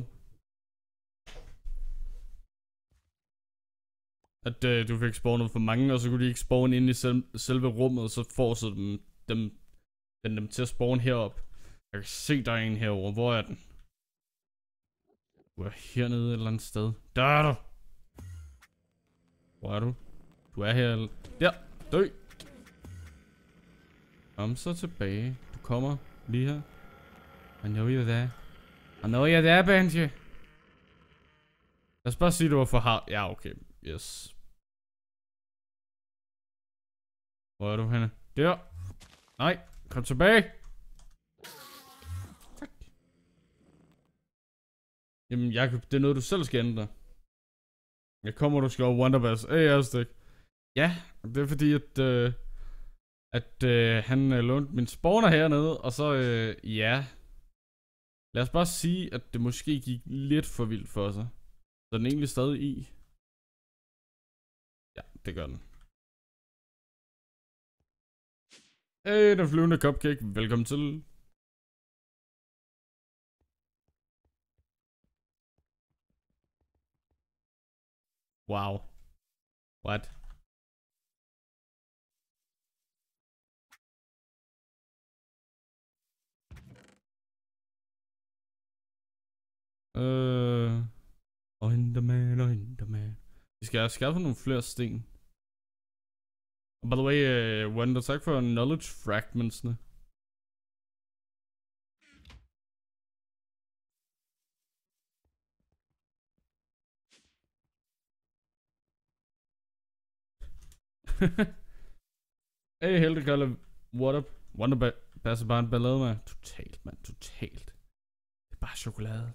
Speaker 1: At du fik spawnet for mange, og så kunne de ikke spawne ind i selve rummet, og så fortsætte dem til at spawne herop. Jeg kan se, der er en herovre. Hvor er den? Du er hernede et eller andet sted. Der er du! Hvor er du? Du er her. Der! Dø! Kom så tilbage. Du kommer lige her. I know you're there. I know you're there, Benji. Lad os bare sige, du var for hard. Ja, okay. Yes. Hvor er du henne? Der! Nej! Kom tilbage! Tak. Jamen, Jacob, det er noget, du selv skal ændre. Jeg kommer, du skal over Wonderbass. Stik. Ja, det er fordi, at han lånte min spawner hernede, og så, ja. Lad os bare sige, at det måske gik lidt for vildt for sig. Så den er egentlig stadig i. Ja, det gør den. Hey, den flyvende cupcake. Velkommen til. Wow. What? Enderman. Vi skal have skaffet nogle flere sten. Og by the way, Wonder, tak for knowledge fragmentsene. Hey, Heldekalde, what up? Wonder passer bare en ballade med. Totalt, mand, totalt. Det er bare chokolade.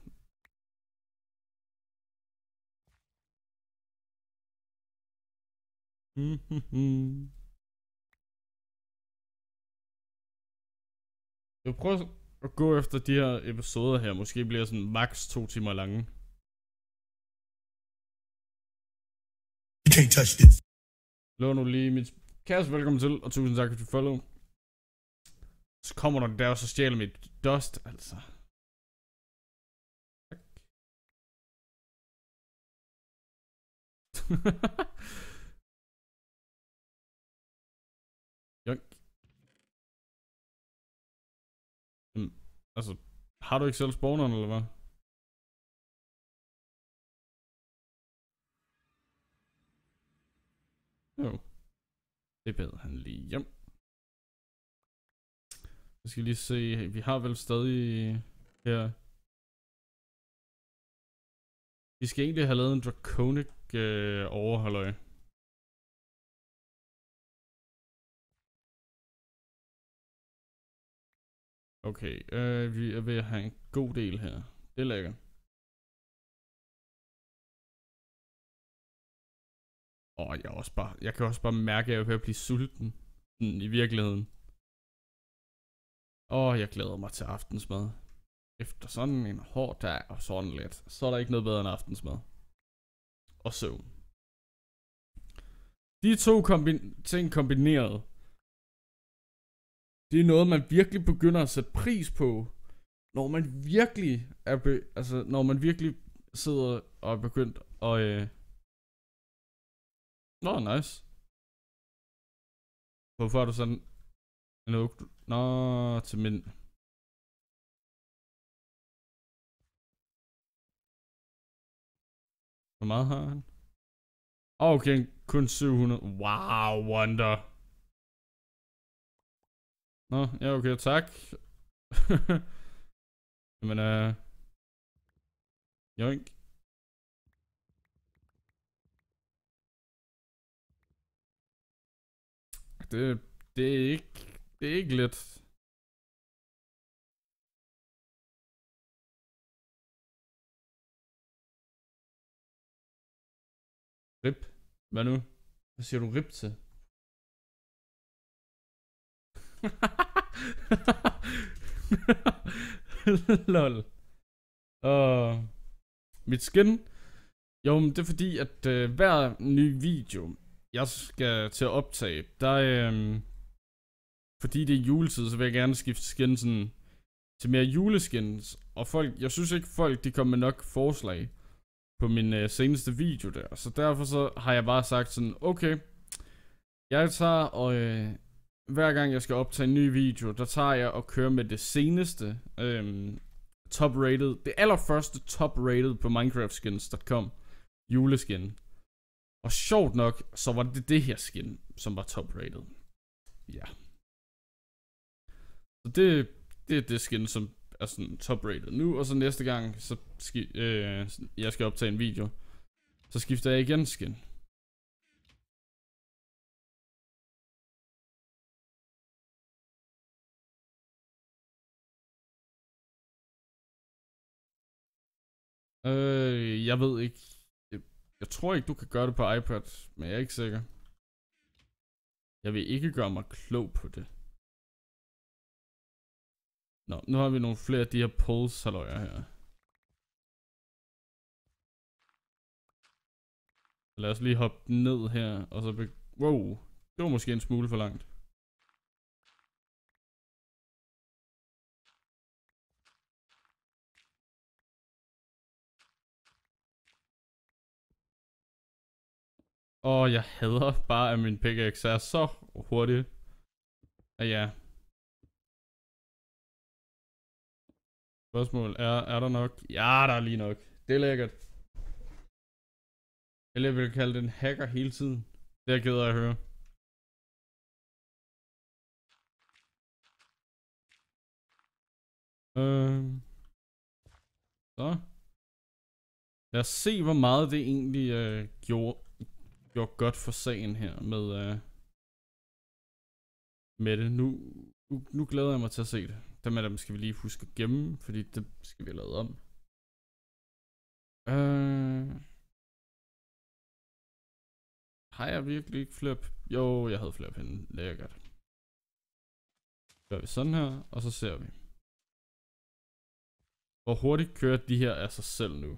Speaker 1: Jeg prøver at gå efter de her episoder her. Måske bliver sådan max 2 timer lange.
Speaker 2: You can't touch this.
Speaker 1: Lå nu lige mit kæreste, velkommen til, og tusind tak for dit follow. Så kommer der der, og så stjæler mit dust, altså. Junk. Altså, har du ikke selv spawneren, eller hvad? Jo. Det beder han lige hjem. Jeg skal lige se, vi har vel stadig her. Vi skal egentlig have lavet en draconic overhalløj. Okay, vi er ved at have en god del her. Det er lækkert. Jeg kan også bare mærke, at jeg er ved at blive sulten. I virkeligheden. Jeg glæder mig til aftensmad. Efter sådan en hård dag og sådan lidt, så er der ikke noget bedre end aftensmad. Og søvn. De to ting kombineret. Det er noget, man virkelig begynder at sætte pris på. Når man virkelig når man virkelig sidder og er begyndt at... nice. Hvorfor er du sådan... til min... Hvor meget har han? Okay, kun 700. Wow, Wonder. Ja, okay, tak. Jamen, joink. Det er ikke let. Rip. Hvad nu? Hvad siger du rip til? Lol. Mit skin. Jo, men det er fordi, at hver ny video, jeg skal til at optage, der fordi det er juletid, så vil jeg gerne skifte skin sådan til mere juleskins. Og jeg synes ikke folk, de kom med nok forslag på min seneste video der. Så derfor så har jeg bare sagt sådan, okay, jeg tager og hver gang jeg skal optage en ny video, der tager jeg og kører med det seneste top rated, det allerførste top rated på minecraftskins.com juleskin. Og sjovt nok, så var det her skin, som var top rated. Ja. Så det er det skin, som er sådan top rated nu. Og så næste gang, så jeg skal optage en video, så skifter jeg igen skin. Jeg ved ikke. Jeg tror ikke, du kan gøre det på iPad, men jeg er ikke sikker. Jeg vil ikke gøre mig klog på det. Nå, nu har vi nogle flere af de her pulse-halløjer her. Lad os lige hoppe ned her, og så wow, det var måske en smule for langt. Jeg hader bare, at min pickaxe er så hurtig. Ja. Spørgsmål er der nok? Ja, der er lige nok. Det er lækkert. Eller jeg vil kalde den hacker hele tiden. Det er jeg ked af at høre. Så. Lad os se, hvor meget det egentlig gjorde godt for sagen her med det. Nu glæder jeg mig til at se det. Dem skal vi lige huske at gemme, fordi det skal vi have lavet om. Har jeg virkelig ikke flere? Jo, jeg havde flere pinde. Lækkert. Gør vi sådan her, og så ser vi. Hvor hurtigt kører de her af sig selv nu.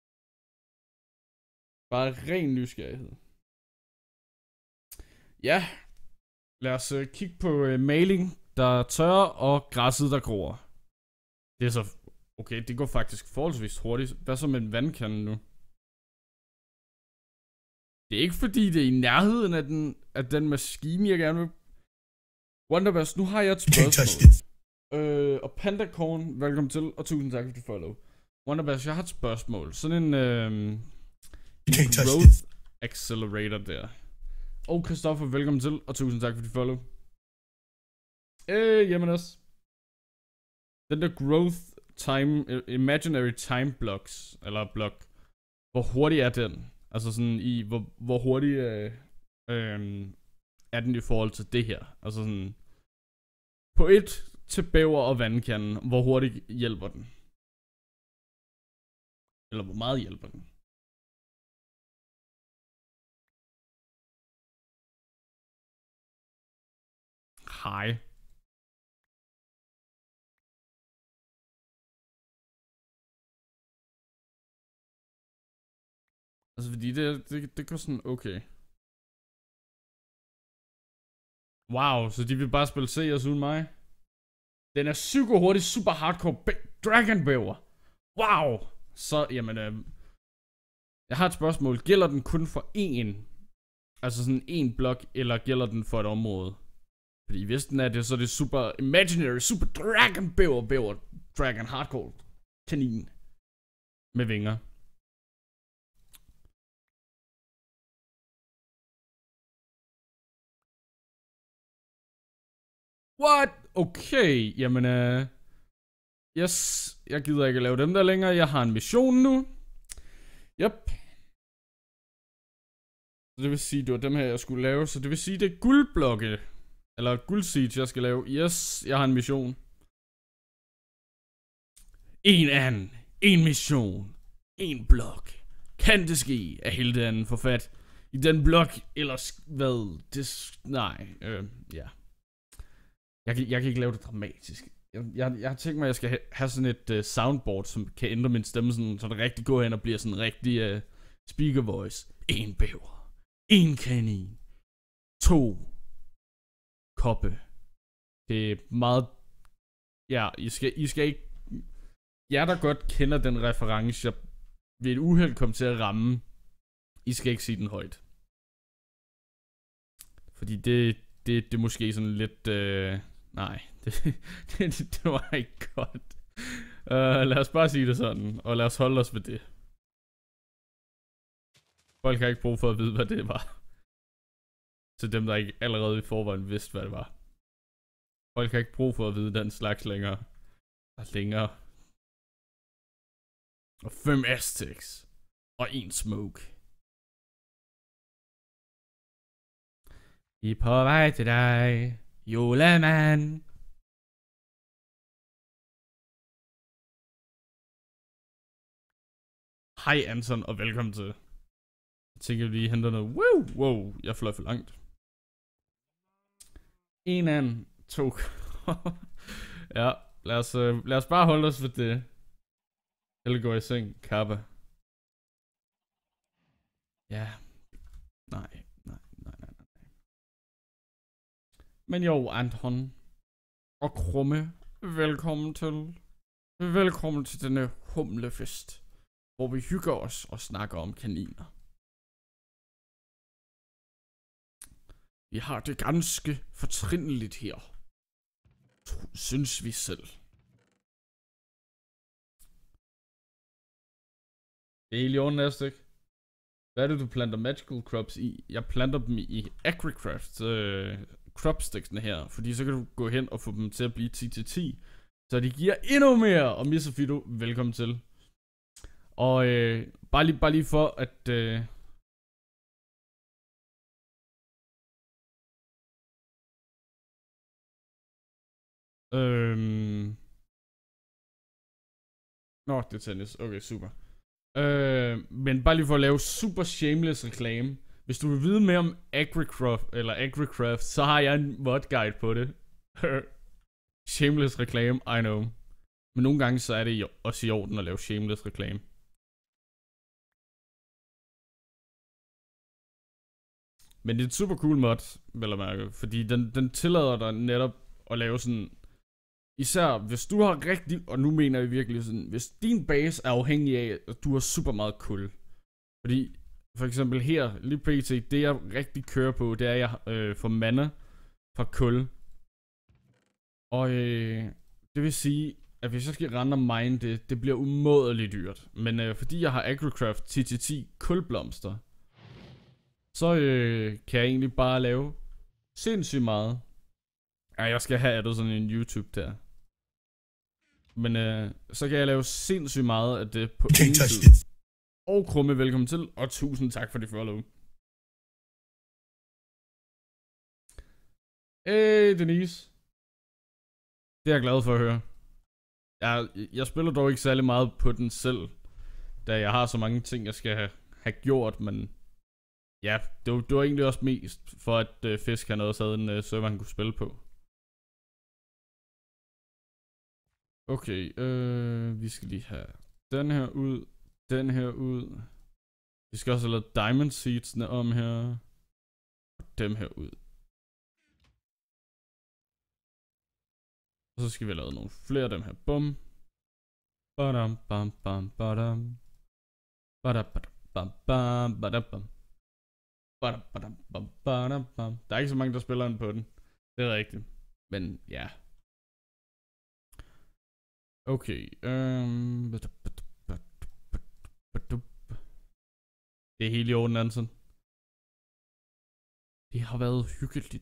Speaker 1: Bare ren nysgerrighed. Ja. Lad os kigge på maling, der tørrer, og græsset, der gror. Det er så... Okay, det går faktisk forholdsvis hurtigt. Hvad så med en vandkande nu? Det er ikke fordi, det er i nærheden af den maskine, jeg gerne vil... Wonderbass, nu har jeg et spørgsmål. Og Pandacorn, velkommen til, og tusind tak for dit follow. Wonderbass, jeg har et spørgsmål. Sådan en growth accelerator der. Og Christoffer, velkommen til, og tusind tak for dit follow. Jamen også. Den der growth time, imaginary time blocks, eller block. Hvor hurtig er den? Altså sådan i, hvor hurtig er den i forhold til det her? Altså sådan, på 1 til bæver og vandkanden, hvor hurtigt hjælper den? Eller hvor meget hjælper den? Hej. Altså fordi det går sådan okay. Wow, så de vil bare spille CS uden mig. Den er psyko hurtig, super hardcore Dragon Bæver. Wow. Så, jamen, jeg har et spørgsmål. Gælder den kun for én? Altså sådan en blok, eller gælder den for et område? Fordi hvis den er det, så er det super imaginary, super Dragon Bæver, Dragon Hardcore kanin. Med vinger. What? Okay, jamen yes, jeg gider ikke at lave dem der længere. Jeg har en mission nu. Yep. Så det vil sige, det var dem her, jeg skulle lave. Så det vil sige, det er guldblokke. Eller guldseeds, jeg skal lave. Yes, jeg har en mission. En mission. En blok. Kan det ske, at hele den får fat i den blok? Ellers hvad? Nej, ja. Jeg kan ikke lave det dramatisk. Jeg har tænkt mig, at jeg skal have sådan et soundboard, som kan ændre min stemme, sådan, så det rigtig går hen og bliver sådan en rigtig speaker voice. En bæver. En kanin. 2 koppe. Det er meget Ja, I skal ikke... Jeg der godt kender den reference, jeg ved et uheld kom til at ramme. I skal ikke sige den højt. Fordi det er måske sådan lidt... nej, det var ikke godt. Lad os bare sige det sådan, og lad os holde os ved det. Folk har ikke brug for at vide, hvad det var. Til dem, der ikke allerede i forvejen vidste, hvad det var. Folk har ikke brug for at vide den slags længere. Og 5 Aztecs. Og 1 Smoke. Vi er på vej til dig, julemand. Hej Anton, og velkommen til. Jeg tænker, vi lige henter noget. Wow, jeg fløj for langt. En anden, 2. Ja, lad os bare holde os ved det. Eller gå i seng, kappa. Ja, nej. Men jo, Anton og Krumme, velkommen til denne humlefest, hvor vi hygger os og snakker om kaniner. Vi har det ganske fortrindeligt her, synes vi selv. Det er helt i orden, Aztec. Hvad er det, du planter magical crops i? Jeg planter dem i Agricraft cropsticksene her, fordi så kan du gå hen og få dem til at blive 10/10, så de giver endnu mere. Og Misafido, velkommen til. Og bare lige for at Nå, det er tennis. Okay, super. Men bare lige for at lave super shameless reklame. Hvis du vil vide mere om Agricraft, så har jeg en mod guide på det. Shameless reklame, I know. Men nogle gange så er det også i orden at lave shameless reklame. Men det er et super cool mod, vel at mærke. Fordi den tillader dig netop at lave sådan... Især hvis du har rigtig... Og nu mener jeg virkelig sådan... Hvis din base er afhængig af, at du har super meget kul. Fordi... For eksempel her, lige pt, det jeg rigtig kører på, det er, at jeg får mana fra kul. Og det vil sige, at hvis jeg skal rende og mine det bliver umådeligt dyrt. Men fordi jeg har Agricraft 10/10 kulblomster, så kan jeg egentlig bare lave sindssygt meget. Ja, jeg skal have addet sådan en YouTube der. Men så kan jeg lave sindssygt meget af det på ingen tid. Og Krumme, velkommen til, og tusind tak for det follow. Hey Denise. Det er jeg glad for at høre. Jeg spiller dog ikke særlig meget på den selv, da jeg har så mange ting, jeg skal have gjort, men ja, det var egentlig også mest for, at Fisk han også havde en server, han kunne spille på. Okay, vi skal lige have den her ud. Den her ud. Vi skal også have lavet diamond seedsene om her. Og dem her ud. Og så skal vi have lavet nogle flere af dem her. Bum. Badam, bam, bam, badam. Badam, bam, bam, badam, bam. Badam, badam, bam, badam, bam. Der er ikke så mange, der spiller den på den. Det er rigtigt. Men ja. Okay. Det er helt i orden, Anson. Det har været hyggeligt.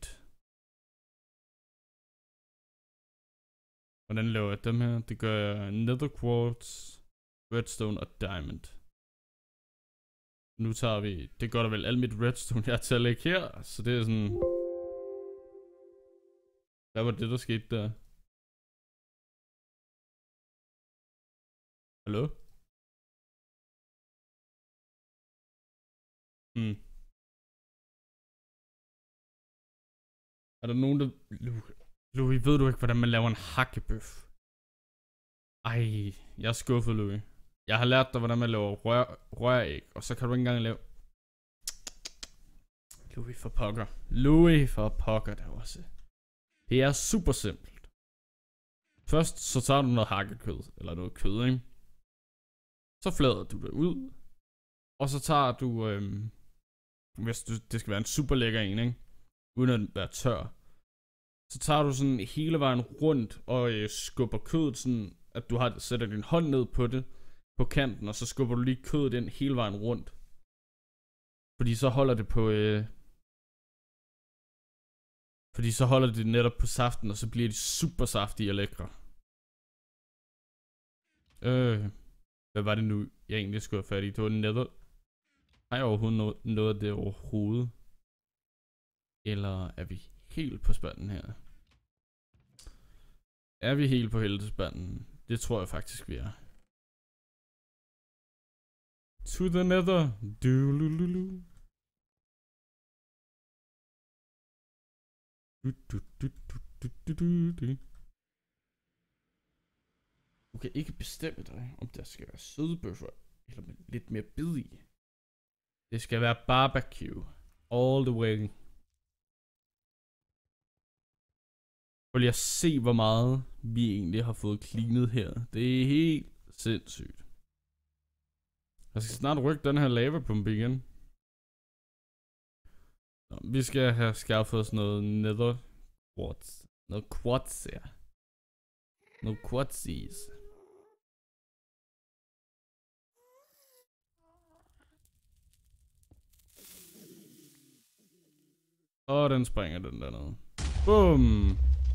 Speaker 1: Hvordan laver jeg dem her? Det gør jeg nether quartz, redstone og diamond. Nu tager vi... Det gør der vel alt mit redstone, jeg til at lægge her. Så det er sådan... Hvad var det, der skete der? Hallo? Er der nogen, der... Louis, ved du ikke, hvordan man laver en hakkebøf? Ej, jeg er skuffet, Louis. Jeg har lært dig, hvordan man laver røræg, og så kan du ikke engang lave... Louis for pokker. Louis for pokker, der også. Det er super simpelt. Først så tager du noget hakkekød, eller noget kød, ikke? Så flader du det ud. Og så tager du, hvis det skal være en super lækker en, ikke? Uden at være tør. Så tager du sådan hele vejen rundt og skubber kødet sådan, at du sætter din hånd ned på det, på kanten, og så skubber du lige kødet ind hele vejen rundt. Fordi så holder det på, fordi så holder det netop på saften, og så bliver de super saftige og lækre. Hvad var det nu, jeg egentlig skulle have fat i? Det var nether. Har jeg overhovedet noget af det overhovedet? Eller er vi helt på spanden her? Er vi helt på heltespanden? Det tror jeg faktisk, vi er. To the nether. Du-lu-lu-lu. Du kan ikke bestemme dig, om der skal være sødebøffer eller med lidt mere bid i. Det skal være barbecue. All the way. Prøv lige at se, hvor meget vi egentlig har fået cleanet her. Det er helt sindssygt. Jeg skal snart rykke den her lavapumpe igen. Nå, vi skal have skaffet os noget nether quartz. Noget quartz her. Noget quartzies. Og den springer den dernede. Boom!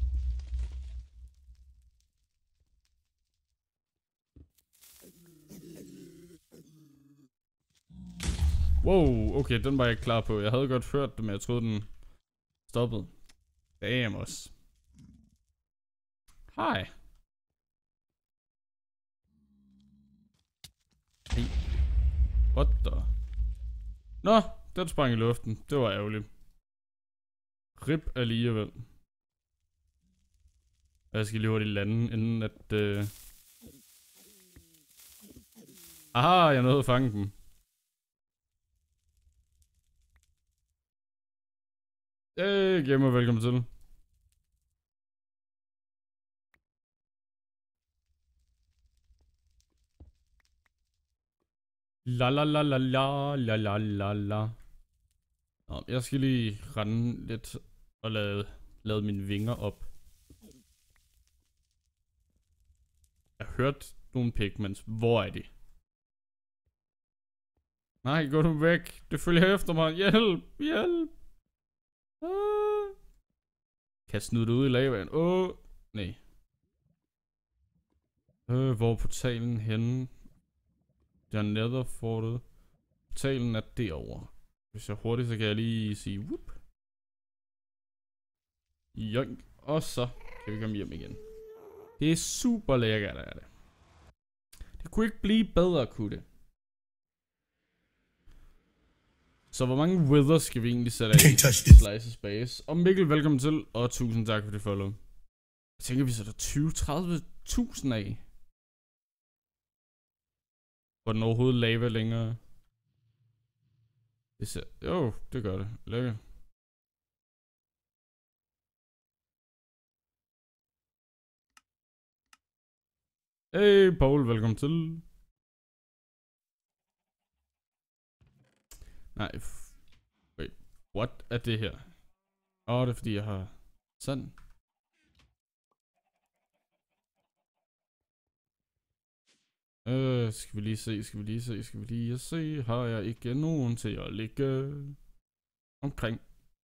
Speaker 1: Wow, okay, den var jeg ikke klar på. Jeg havde godt hørt det, men jeg troede den stoppede. Damn også. Hej. Hey. What the? Nå, den sprang i luften. Det var ærgerligt. Rip alligevel. Jeg skal lige hurtigt lande, inden at... Aha, jeg nåede at fange dem. Hey, gamer, velkommen til. La la la la la la la la la. Nå, jeg skal lige rende lidt og lade mine vinger op. Jeg har hørt nogle pigments. Hvor er de? Nej, gå nu væk. Det følger efter mig. Hjælp, hjælp. Kan jeg snyde det ud i lavaen? Nej. Hvor er portalen henne? Der er netherfortet. Portalen er derovre. Hvis jeg er hurtigt, så kan jeg lige sige whoop. Joink. Og så kan vi komme hjem igen. Det er super lækkert, er det. Det kunne ikke blive bedre, kunne det. Så hvor mange wither skal vi egentlig sætte af i Slice Space? Og Mikkel, velkommen til, og tusind tak for det follow. Jeg tænker, vi sætter 20-30.000 af. Var den overhovedet lava længere? Det ser... Jo, det gør det. Lækker. Hey, Paul, velkommen til. Nej, wait, what er det her? Det er fordi jeg har sådan. Skal vi lige se, har jeg ikke nogen til at ligge omkring?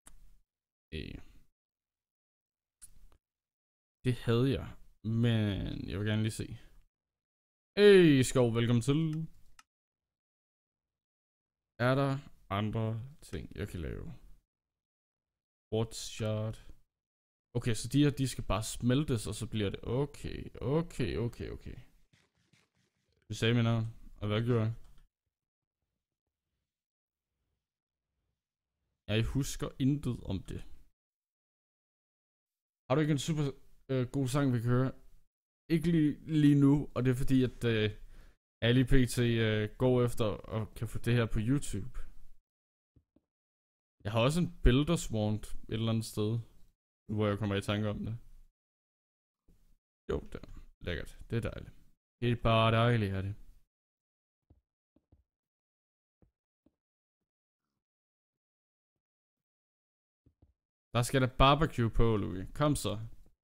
Speaker 1: Det havde jeg, men jeg vil gerne lige se. Hey, Skov, velkommen til. Er der andre ting, jeg kan lave? Quartz shard. Okay, så de her, de skal bare smeltes, og så bliver det okay. Du sagde mit navn, og hvad gjorde jeg? Jeg husker intet om det. Har du ikke en super god sang, vi kan høre? Ikke lige nu, og det er fordi, at jeg lige pt. Går efter og kan få det her på YouTube. Jeg har også en Builder Swamp et eller andet sted, hvor jeg kommer i tanke om det. Jo, det er lækkert. Det er dejligt. Det er bare dejligt, er det. Der skal der barbecue på, Louis. Kom så.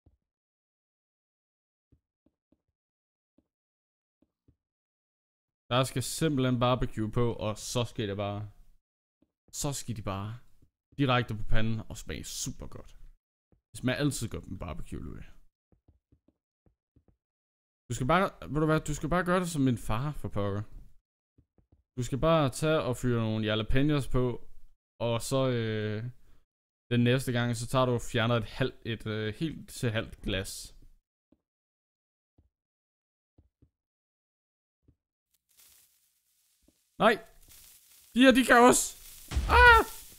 Speaker 1: Der skal simpelthen barbecue på, og så skal det bare... Så skal de bare direkte på panden og smage super godt. Det smager altid godt med barbecue, Louis. Du skal bare... Ved du hvad? Du skal bare gøre det som min far, for pokker. Du skal bare tage og fyre nogle jalapenos på, og så... den næste gang, så tager du og fjerner et helt til halvt glas. Nej! De her, de kan også! Ah!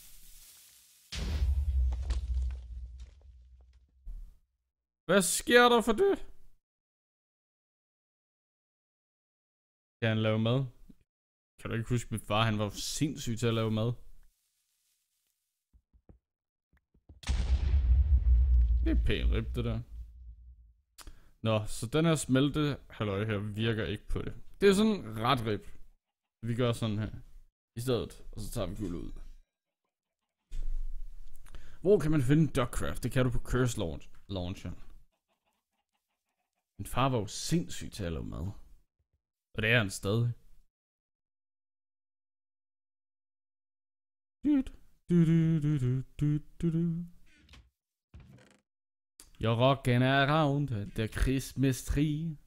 Speaker 1: Hvad sker der for det? Kan han lave mad? Kan du ikke huske, min far, han var sindssyg til at lave mad? Det er pænt rib, det der. Nå, så den her smelte halløj her virker ikke på det. Det er sådan ret rib. Vi gør sådan her i stedet, og så tager vi guld ud. Hvor kan man finde Dogcraft? Det kan du på Curse Launcher. Min far var jo sindssyg til at lave mad. Og det er han stadig. You're rocking around the Christmas tree.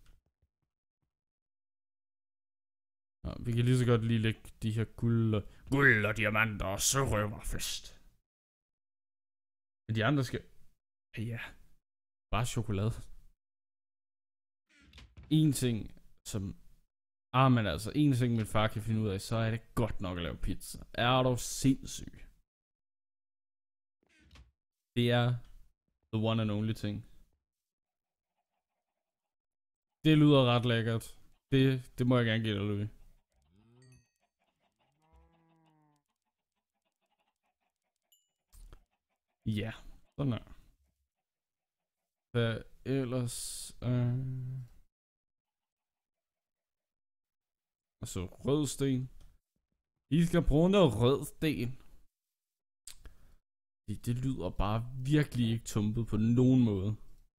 Speaker 1: Nå, vi kan lige så godt lige lægge de her guld og diamanter og sørøverfest. Men de andre skal... Ja, bare chokolade. En ting, som... men altså, en ting min far kan finde ud af, så er det godt nok at lave pizza. Er du sindssyg? Det er the one and only ting. Det lyder ret lækkert. Det må jeg gerne give dig, Louis. Ja, sådan er. Hvad ellers? Altså rød sten. I skal bruge noget rød sten. Det lyder bare virkelig ikke tumpet på nogen måde.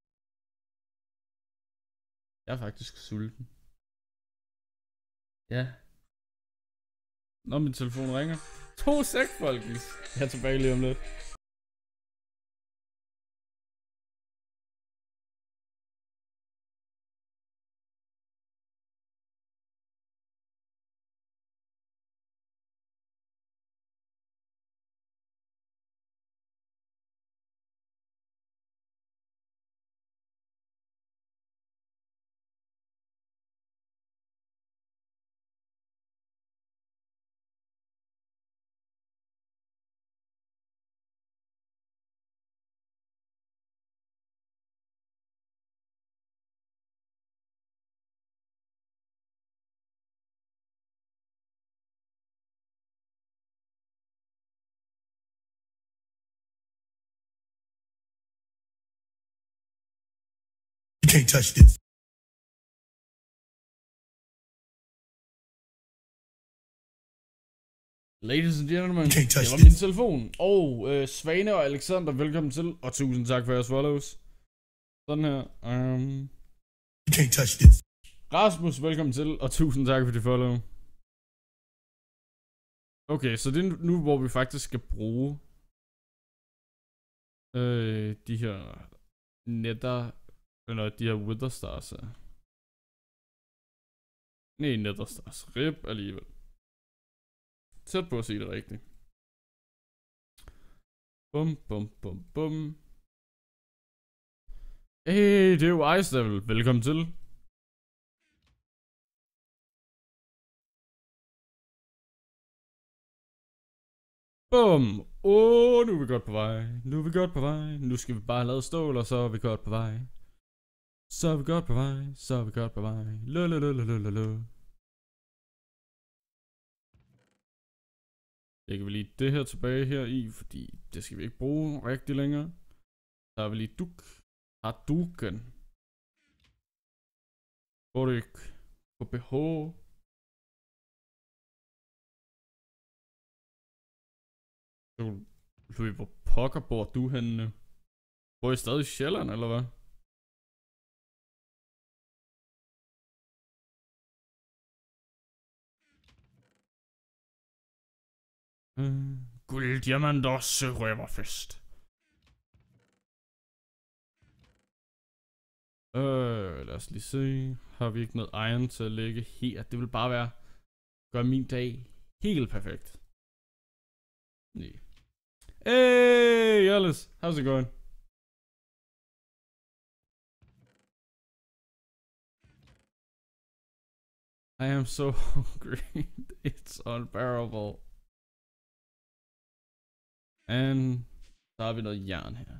Speaker 1: Jeg er faktisk sulten. Ja. Når min telefon ringer. 2 sek, folkens. Jeg er tilbage lige om lidt.
Speaker 2: You can't touch this.
Speaker 1: Ladies and gentlemen,
Speaker 2: You can't touch
Speaker 1: det var
Speaker 2: this.
Speaker 1: min telefon. Og Svane og Alexander, velkommen til. Og tusind tak for jeres follows. Sådan her.
Speaker 2: You can't touch this.
Speaker 1: Rasmus, velkommen til. Og tusind tak for de follow. Okay, så det er nu, hvor vi faktisk skal bruge de her netter, eller de her wither stars her. Nej, nether stars. Rip alligevel. Tæt på at sige det rigtigt. Bum, bum, bum, bum. Hey, det er jo Ice Devil. Velkommen til. Bum. Nu er vi godt på vej. Nu skal vi bare lade stål, og så er vi godt på vej. Så er vi godt på vej. Lø. Lægger vi lige det her tilbage her i, fordi det skal vi ikke bruge rigtig længere. Så har vi lige duk. Hadouken. Bor du ikke på BH? Louis, hvor pokker bor du henne? Bor I stadig i Sjælland, eller hvad? Guld, diamanter, sørøverfest. Lad os lige se. Har vi ikke noget iron til at lægge her? Det vil bare være gøre min dag helt perfekt. Nej. Hey, Alice, how's it going? I am so hungry. It's unbearable. And der har vi noget jern her.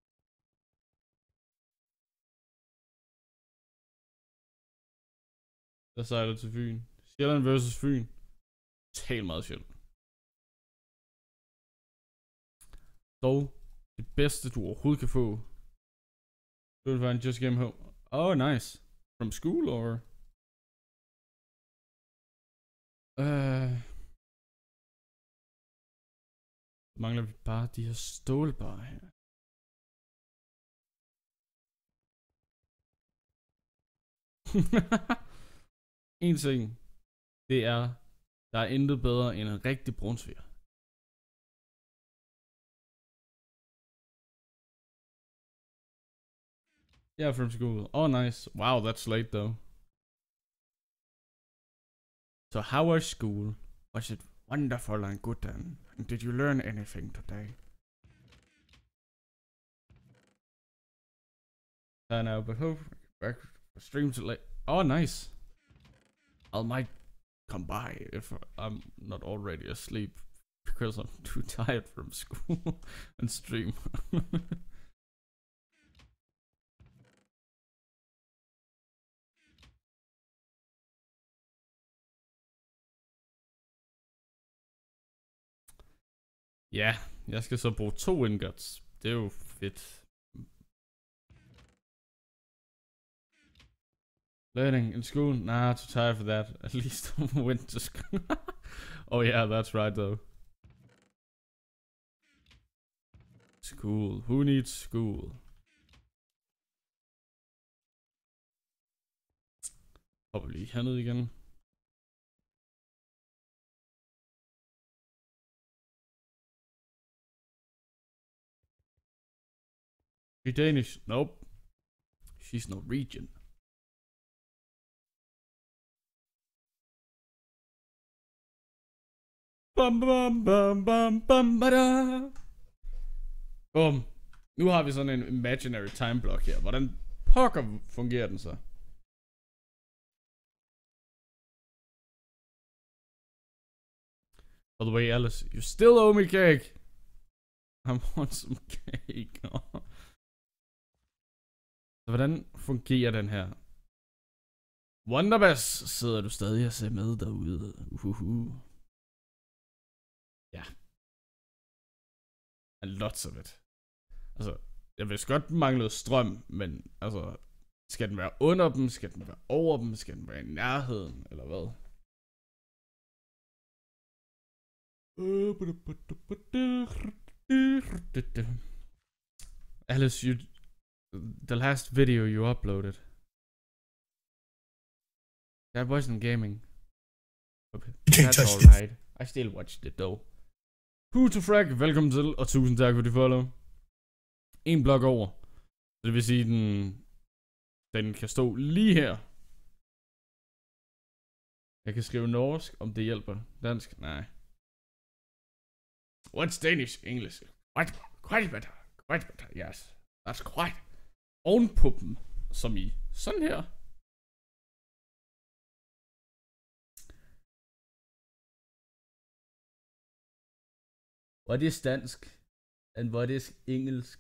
Speaker 1: Der sejler til Fyn. Sjælland versus Fyn. Tal meget sjældent. Dog det bedste du overhovedet kan få. Du vil find just came home. Oh nice. From school or? Mangler vi bare de her stålbarer her. En ting, det er, der er intet bedre end en rigtig brunsviger. Yeah, from school. Oh, nice. Wow, that's late though. So how was school? Was it wonderful and good and did you learn anything today? Now, but hope back stream to late. Oh, nice. I might come by if I'm not already asleep because I'm too tired from school and stream. Ja, jeg skal så bruge 2 ingots. Det er jo fedt. Learning in school? Nah, too tired for that. At least I went to school. Oh yeah, that's right though. School. Who needs school? Hopper lige herned igen. She Danish? Nope. She's Norwegian. Bam bam bam bam bam bada. Bum. Nu har vi sådan en imaginary time block her. Hvordan pokker fungerer den så? By the way, Alice, you still owe me cake. I want some cake. Så hvordan fungerer den her? Wonderbass, sidder du stadig og ser med derude? Ja. And lots of it. Altså, jeg vidste godt mangle strøm, men altså, skal den være under dem? Skal den være over dem? Skal den være i nærheden? Eller hvad? Alice, the last video you uploaded, that wasn't gaming. Okay, that's alright. I still watched it though. Who to frag, velkommen til, og tusind tak for de follow. En blok over. Så det vil sige, den kan stå lige her. Jeg kan skrive norsk, om det hjælper. Dansk? Nej. What's Danish? English? Quite better. Quite better, yes. That's quite. Ovenpå dem, som i sådan her. What is dansk? And what is engelsk?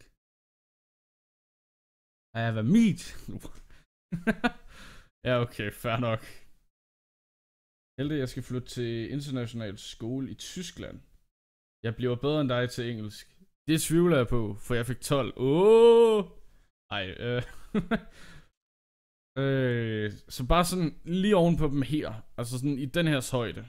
Speaker 1: I have a meat. Ja, okay, fair nok. Heldig, jeg skal flytte til international skole i Tyskland. Jeg bliver bedre end dig til engelsk. Det tvivler jeg på, for jeg fik 12. Ej, Så bare sådan lige oven på dem her. Altså sådan i den her højde.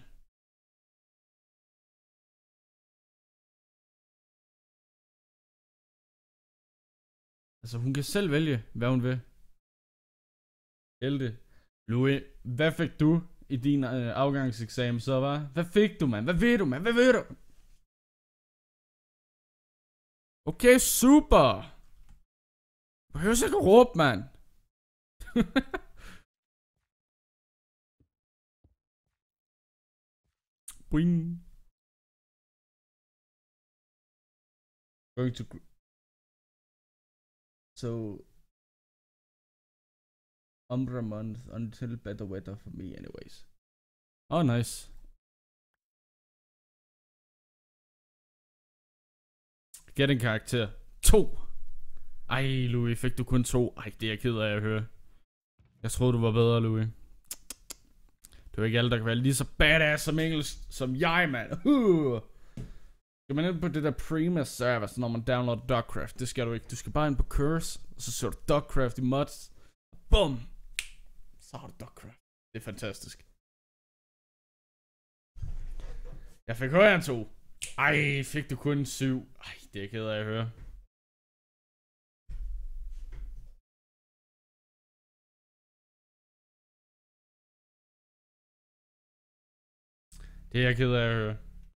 Speaker 1: Altså hun kan selv vælge, hvad hun vil. Elde. Louis, hvad fik du i din afgangseksamen så, var? Hvad fik du, mand? Hvad ved du, mand? Hvad ved du? Okay, super. Behøver ikke at råbe, mand. Boing. Going to... So... Umbra month until better weather for me anyways. Oh, nice. Get en karakter. 2. Ej, Louis, fik du kun 2? Ej, det er jeg ked af at høre. Jeg troede, du var bedre, Louis. Det er ikke alle, der kan være lige så badass som engelsk som jeg, mand. Skal man ind på det der Prima server, når man downloader Dogcraft? Det skal du ikke. Du skal bare ind på Curse, og så søger du Dogcraft i mods. Bum! Så har du Dogcraft. Det er fantastisk. Jeg fik højere end 2. Ej, fik du kun 7. Ej, det er jeg ked af at høre. Det er jeg ked af at høre.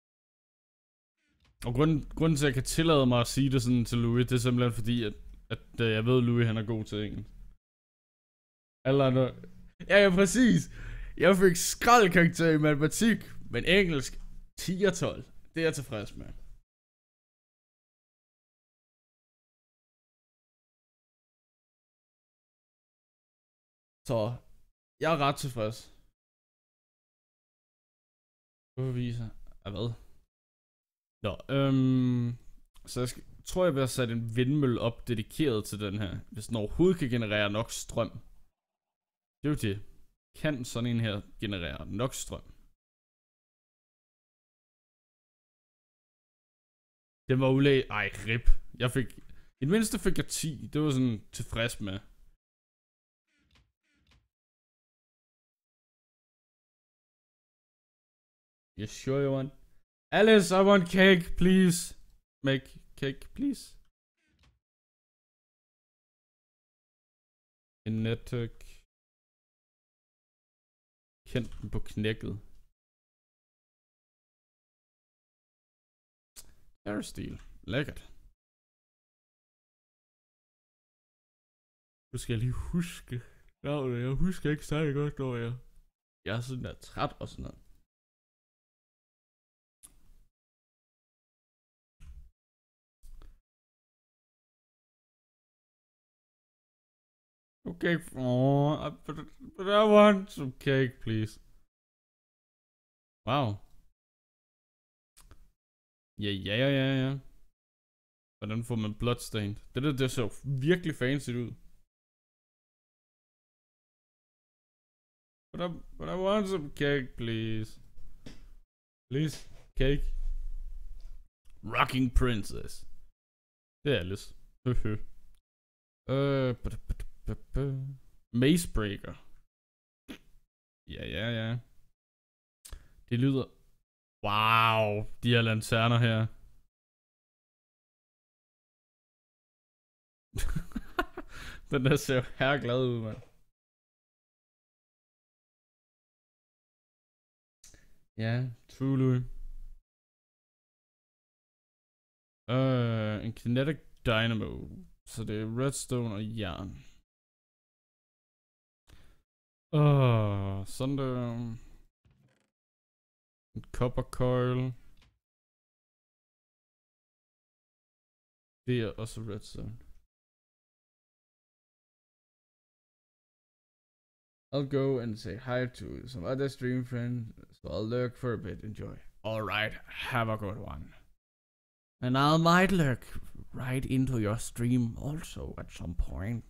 Speaker 1: Og grunden til at jeg kan tillade mig at sige det sådan til Louis, det er simpelthen fordi, at jeg ved, at Louis han er god til engelsk. Alle andre... Ja, præcis. Jeg fik skraldkarakter i matematik, men engelsk 10 og 12. Det er jeg tilfreds med. Så jeg er ret tilfreds. Beviser af hvad? Nå, så jeg tror jeg vil have sat en vindmølle op dedikeret til den her, hvis den overhovedet kan generere nok strøm. Det er jo det. Kan sådan en her generere nok strøm? Den var ulæg. Ej, rip. Jeg fik... I det mindste fik jeg 10. Det var sådan tilfreds med. You sure you want? Alice, I want cake, please. Make cake, please. Kinetic. Kendt den på knækket. Aerostil. Lækkert. Nu skal jeg lige huske. Jeg husker ikke særlig godt, når jeg er sådan der træt og sådan noget. Okay, but I want some cake, please. Wow. Ja. Hvordan får man bloodstained? Det så virkelig fancy ud. But I want some cake, please. Please, cake. Rocking Princess. Det er Alice. Macebreaker. Ja. Det lyder... Wow, de her lanterner her. Den der ser jo her glad ud, mand. Ja, true, Louis. En kinetic dynamo. Så det er redstone og jern. Sådan der. En copper coil. Det er også redstone. I'll go and say hi to some other stream friends, so I'll lurk for a bit. Enjoy. Alright, have a good one. And I might lurk right into your stream also at some point.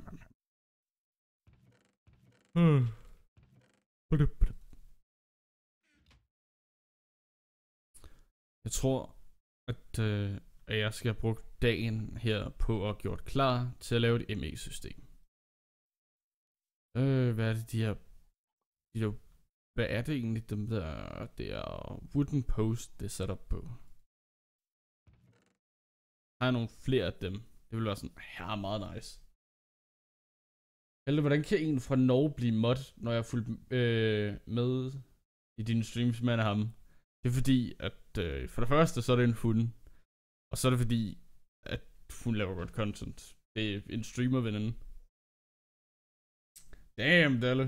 Speaker 1: Jeg tror, at jeg skal bruge dagen her på at gjort klar til at lave et ME-system. Hvad er det, de der, hvad er det egentlig, dem der, det er wooden post, det er sat op på. Har jeg nogle flere af dem? Det vil være sådan, her meget nice. Eller hvordan kan en fra Norge blive mod, når jeg er fuldt med i dine streams med ham? Det er fordi, at for det første, så er det en hund. Og så er det fordi, at hun laver godt content. Det er en streamerveninde. Damn, Dalle.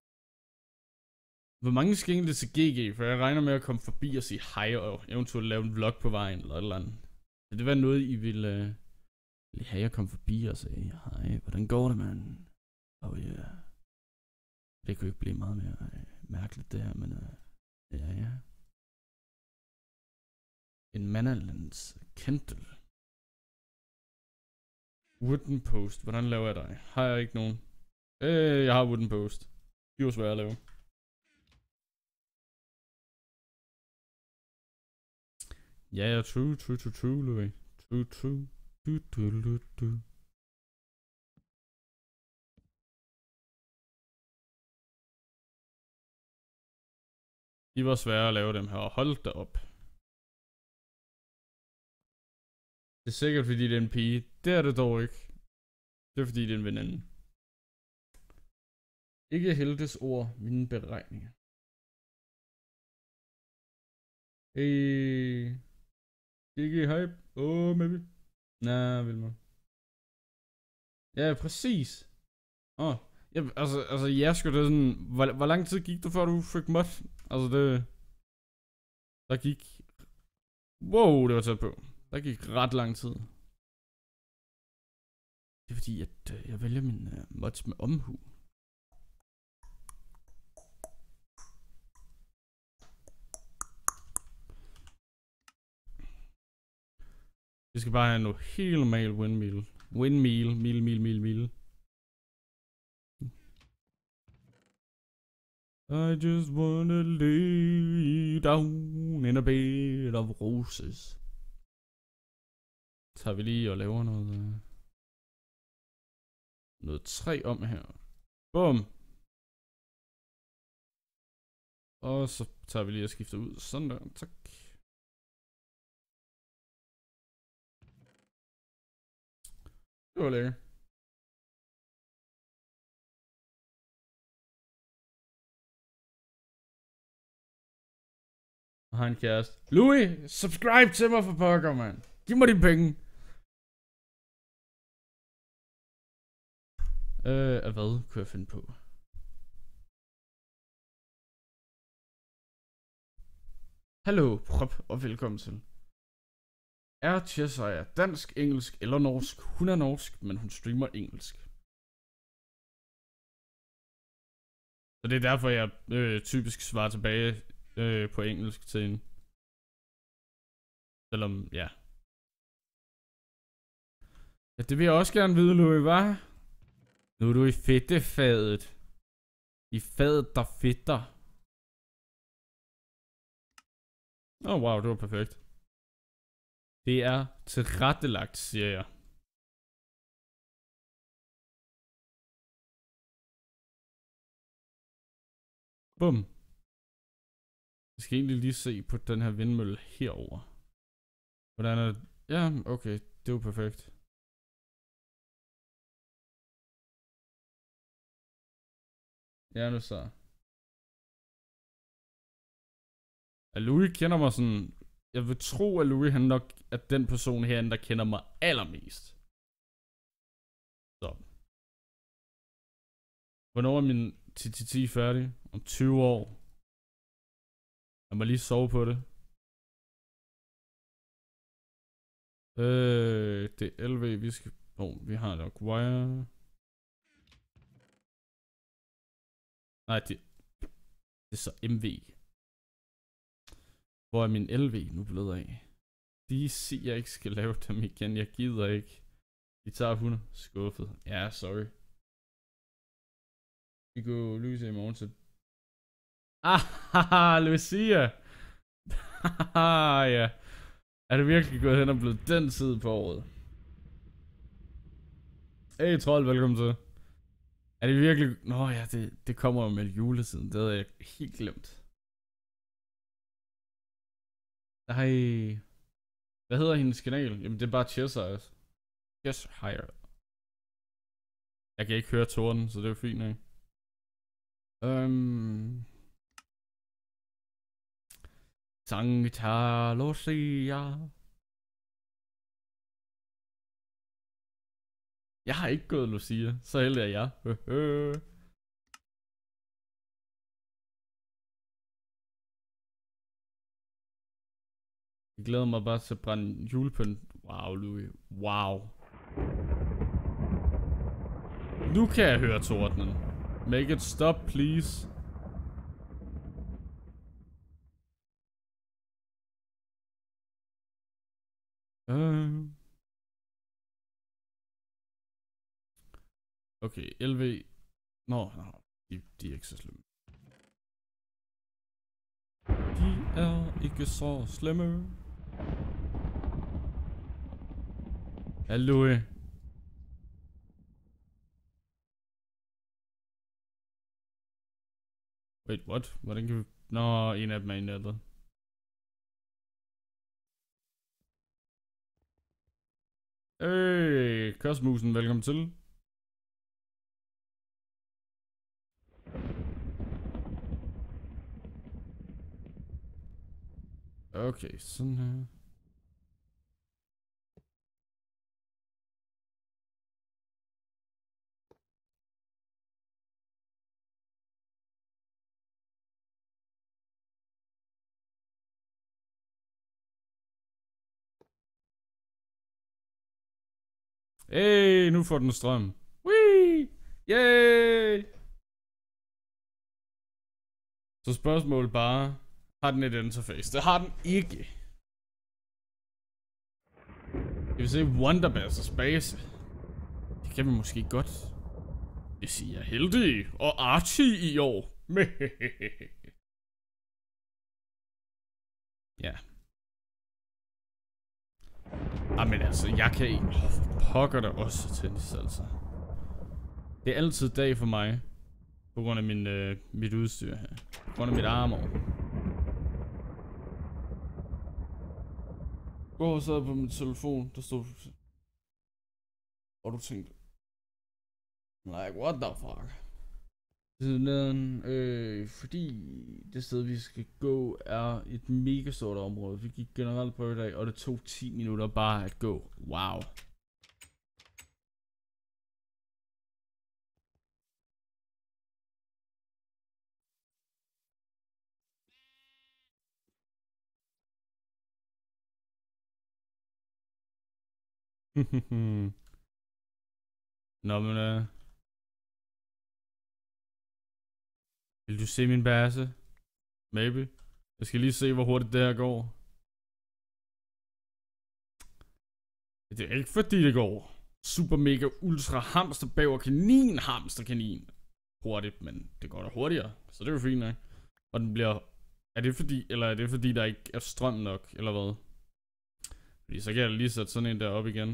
Speaker 1: Hvor mange skal egentlig til GG? For jeg regner med at komme forbi og sige hej, og eventuelt lave en vlog på vejen, eller et eller andet. Så det var noget, I ville have jeg komme forbi og sige, hej, hvordan går det, mand? Og ja, det kunne ikke blive meget mere mærkeligt det her, men ja. En Mannalands Kendel. Wooden post, hvordan laver jeg dig? Har jeg ikke nogen? Jeg har wooden post. Det er jo svært at lave. Ja, true, Louis. True. Du. De var svære at lave dem her. Hold da op. Det er sikkert fordi det er en pige. Det er det dog ikke. Det er fordi det er en veninde. Ikke Heldes ord, mine beregninger. Ikke hype. Maybe. Nej, vil man. Ja, præcis. Ja, altså jeg skulle da sådan, hvor lang tid gik det før du fik mod? Altså det, der gik, wow, det var tæt på. Der gik ret lang tid. Det er fordi, at jeg vælger min mods med omhu. Vi skal bare have noget helt normalt windmill. Mill. I just wanna lay down in a bed of roses. Så tager vi lige og laver noget træ om her. Bum. Og så tager vi lige og skifter ud. Sådan der. Tak. Det var lækkert. Og har en kæreste. Louis, subscribe til mig for pokker, mand. Giv mig de penge. Hvad kunne jeg finde på? Hallo, prop, og velkommen til. Er Cheshire dansk, engelsk eller norsk? Hun er norsk, men hun streamer engelsk. Så det er derfor, jeg typisk svarer tilbage på engelsk til hende. Selvom, ja. Ja, det vil jeg også gerne vide, Louis, hva? Nu er du i fedtefadet. I fadet, der fedter. Wow, det var perfekt. Det er tilrettelagt, siger jeg. Bum. Jeg skal egentlig lige se på den her vindmølle herover. Hvordan er det? Ja, okay. Det var perfekt. Ja, nu så. Louis kender mig sådan... Jeg vil tro, at Louis han nok er den person herinde, der kender mig allermest. Så. Hvornår er min TTT færdig? Om 20 år. Jeg må lige sove på det. Det er LV, vi skal... vi har nok wire. Nej, det er så MV. Hvor er min LV nu blevet af? De siger, jeg ikke skal lave dem igen. Jeg gider ikke. De tager 100. Skuffet. Ja, sorry. Vi går lyse i morgen til... Haha, Lucia! Ja. Er det virkelig gået hen og blevet den tid på året? Hey trold, velkommen til. Er det virkelig... Nå ja, det kommer jo med juletiden. Det havde jeg helt glemt. Nej. Hvad hedder hendes kanal? Jamen det er bare Cheshire. Cheshire. Jeg kan ikke høre torden, så det er jo fint, ikke? Santa Lucia. Jeg har ikke gået Lucia, så heldig er jeg. Jeg glæder mig bare til at brænde julepynt. Wow, Louis. Wow. Nu kan jeg høre tordenen. Make it stop, please. Okay, LV. Nå, de er ikke så slemme. De er ikke så slemme. Hallo. Wait, what? Hvordan kan vi... Nå, en af dem er indrettet. Hey, Kosmusen, velkommen til. Okay, sådan her. Hey, nu får den strøm. Wee! Yay! Så spørgsmålet bare, har den et interface? Det har den ikke. Jeg vil se Wonderbass og Space. Det kan vi måske godt. Hvis I er heldige og Archie i år. Ja. Jamen altså, jeg kan ikke... Pokker der også tennis, altså. Det er altid dag for mig. På grund af mit udstyr her. På grund af mit armor. Går og sad på min telefon, der stod... Og du tænkte... Like, what the fuck? Fordi det sted vi skal gå er et mega stort område. Vi gik generelt på i dag, og det tog 10 minutter bare at gå. Wow. Nå, men vil du se min base? Maybe. Jeg skal lige se, hvor hurtigt det her går. Det er ikke fordi det går super mega ultra hamster bæver kanin hamster kanin hurtigt, men det går da hurtigere, så det er jo fint nok. Og den bliver... Er det fordi der ikke er strøm nok, eller hvad? Fordi så kan jeg lige sætte sådan en der op igen.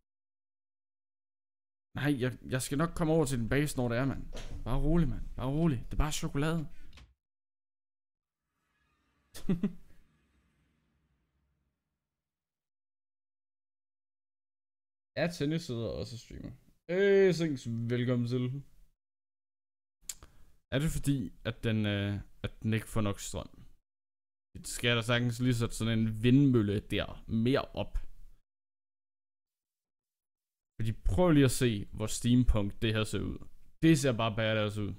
Speaker 1: Nej, jeg skal nok komme over til den base, når det er, mand. Bare rolig, mand. Bare rolig. Det er bare chokolade. Ja, tennis sidder også og streamer. Hey, Sings, velkommen til. Er det fordi, at den ikke får nok strøm? Det skal der sagtens lige sætte sådan en vindmølle der mere op. Fordi prøv lige at se, hvor steampunk det her ser ud. Det ser bare badass ud.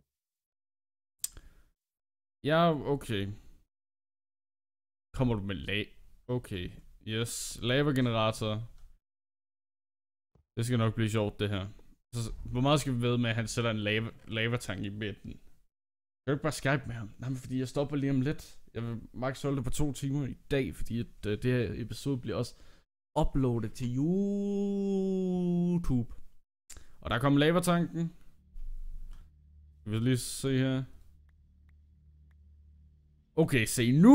Speaker 1: Ja, okay. Kommer du med Okay, yes. Lava-generator. Det skal nok blive sjovt, det her. Så, hvor meget skal vi ved med, at han sætter en lavatank i midten? Jeg kan ikke bare Skype med ham. Nej, men fordi jeg stopper lige om lidt. Jeg vil max holde det på 2 timer i dag, fordi at, det her episode bliver også uploadet til YouTube. Og der kom lavatanken. Jeg vil lige se her. Okay, se nu.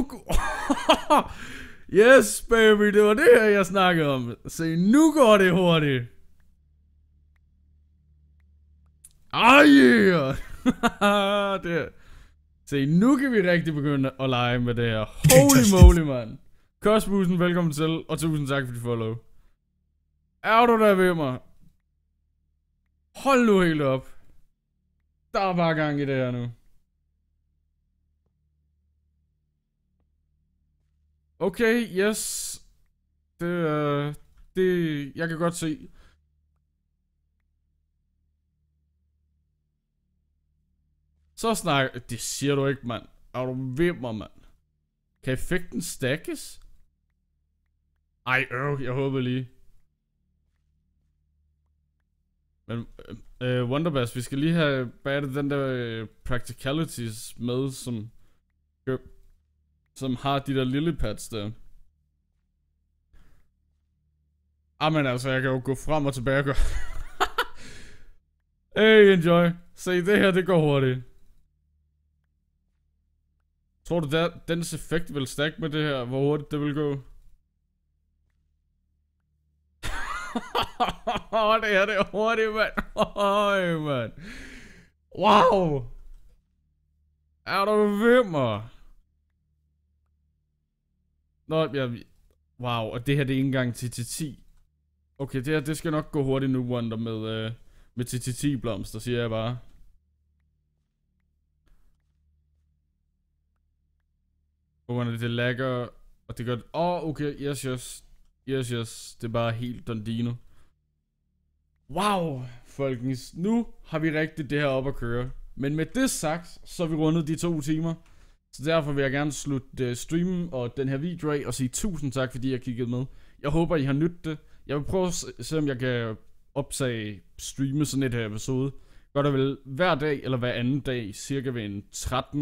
Speaker 1: Yes, baby, det var det her, jeg snakkede om. Se, nu går det hurtigt. Yeah! Det. Se, nu kan vi rigtig begynde at lege med det her. Holy moly, man. Kostbussen, velkommen til, og tusind tak for dit follow. Er du der ved mig? Hold nu helt op. Der er bare gang i det her nu. Okay, yes. Det, jeg kan godt se. Så snakker... Det siger du ikke, mand. Er du ved mig, mand? Kan effekten stackes? Ej, jeg håber lige. Men, Wonderbass, vi skal lige have battet den der practicalities med, som har de der lille pads der. Men altså, jeg kan jo gå frem og tilbage og gøre. Hey, enjoy. Se, det her, det går hurtigt. Tror du, dens effekt vil stack med det her? Hvor hurtigt det vil gå? Det her, det er hurtigt, mand. Øj, mand. Wow. Er du ved mig? Nå, wow, og det her, det er ikke engang til 10. Okay, det her, det skal nok gå hurtigt nu, Wonder, med TT10 blomster, siger jeg bare. Wonder, det lagger, og det gør... okay, yes. Det er bare helt Dondino. Wow, folkens. Nu har vi rigtig det her op at køre. Men med det sagt, så har vi rundet de 2 timer. Så derfor vil jeg gerne slutte streamen og den her video af og sige tusind tak, fordi jeg kiggede med. Jeg håber, I har nydt det. Jeg vil prøve at se, om jeg kan streame sådan et her episode. Gør det vel hver dag eller hver anden dag, cirka ved en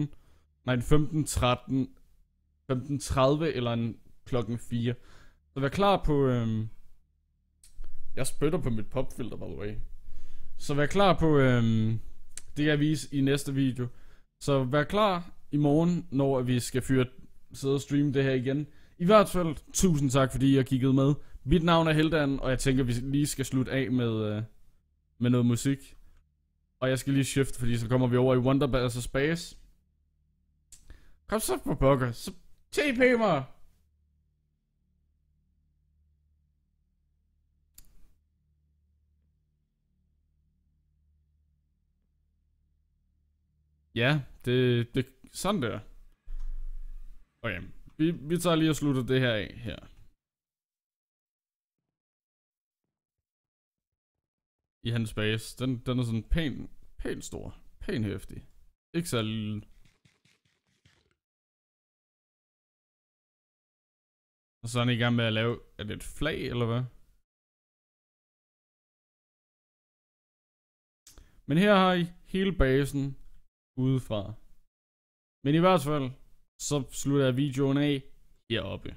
Speaker 1: 15:30 eller en klokken 4. Så vær klar på... Jeg spytter på mit popfilter, by the way. Så vær klar på... det kan jeg vise i næste video. Så vær klar i morgen, når vi skal sidde og streame det her igen. I hvert fald, tusind tak, fordi I har kigget med. Mit navn er Heldan, og jeg tænker, vi lige skal slutte af med noget musik. Og jeg skal lige skifte, fordi så kommer vi over i Wonderbass og Space. Kom så på pokker. Så TP mig! Ja, det sådan der. Okay, vi tager lige og slutter det her af her. I hans base. Den er sådan pæn stor. Pæn hæftig. Ikke så lille. Og så er han i gang med at lave... Er det et flag, eller hvad? Men her har I hele basen udefra. Men i hvert fald, så slutter jeg videoen af heroppe.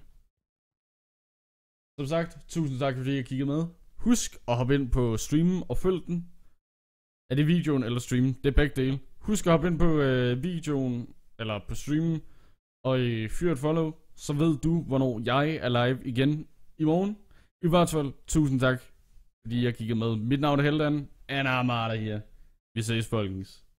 Speaker 1: Som sagt, tusind tak fordi I kiggede med. Husk at hoppe ind på streamen og følg den. Er det videoen eller streamen? Det er begge dele. Husk at hoppe ind på videoen, eller på streamen, og fyr et follow. Så ved du, hvornår jeg er live igen i morgen. I hvert fald, tusind tak fordi I kiggede med. Mit navn er Heldan, and I'm out of here. Vi ses, folkens.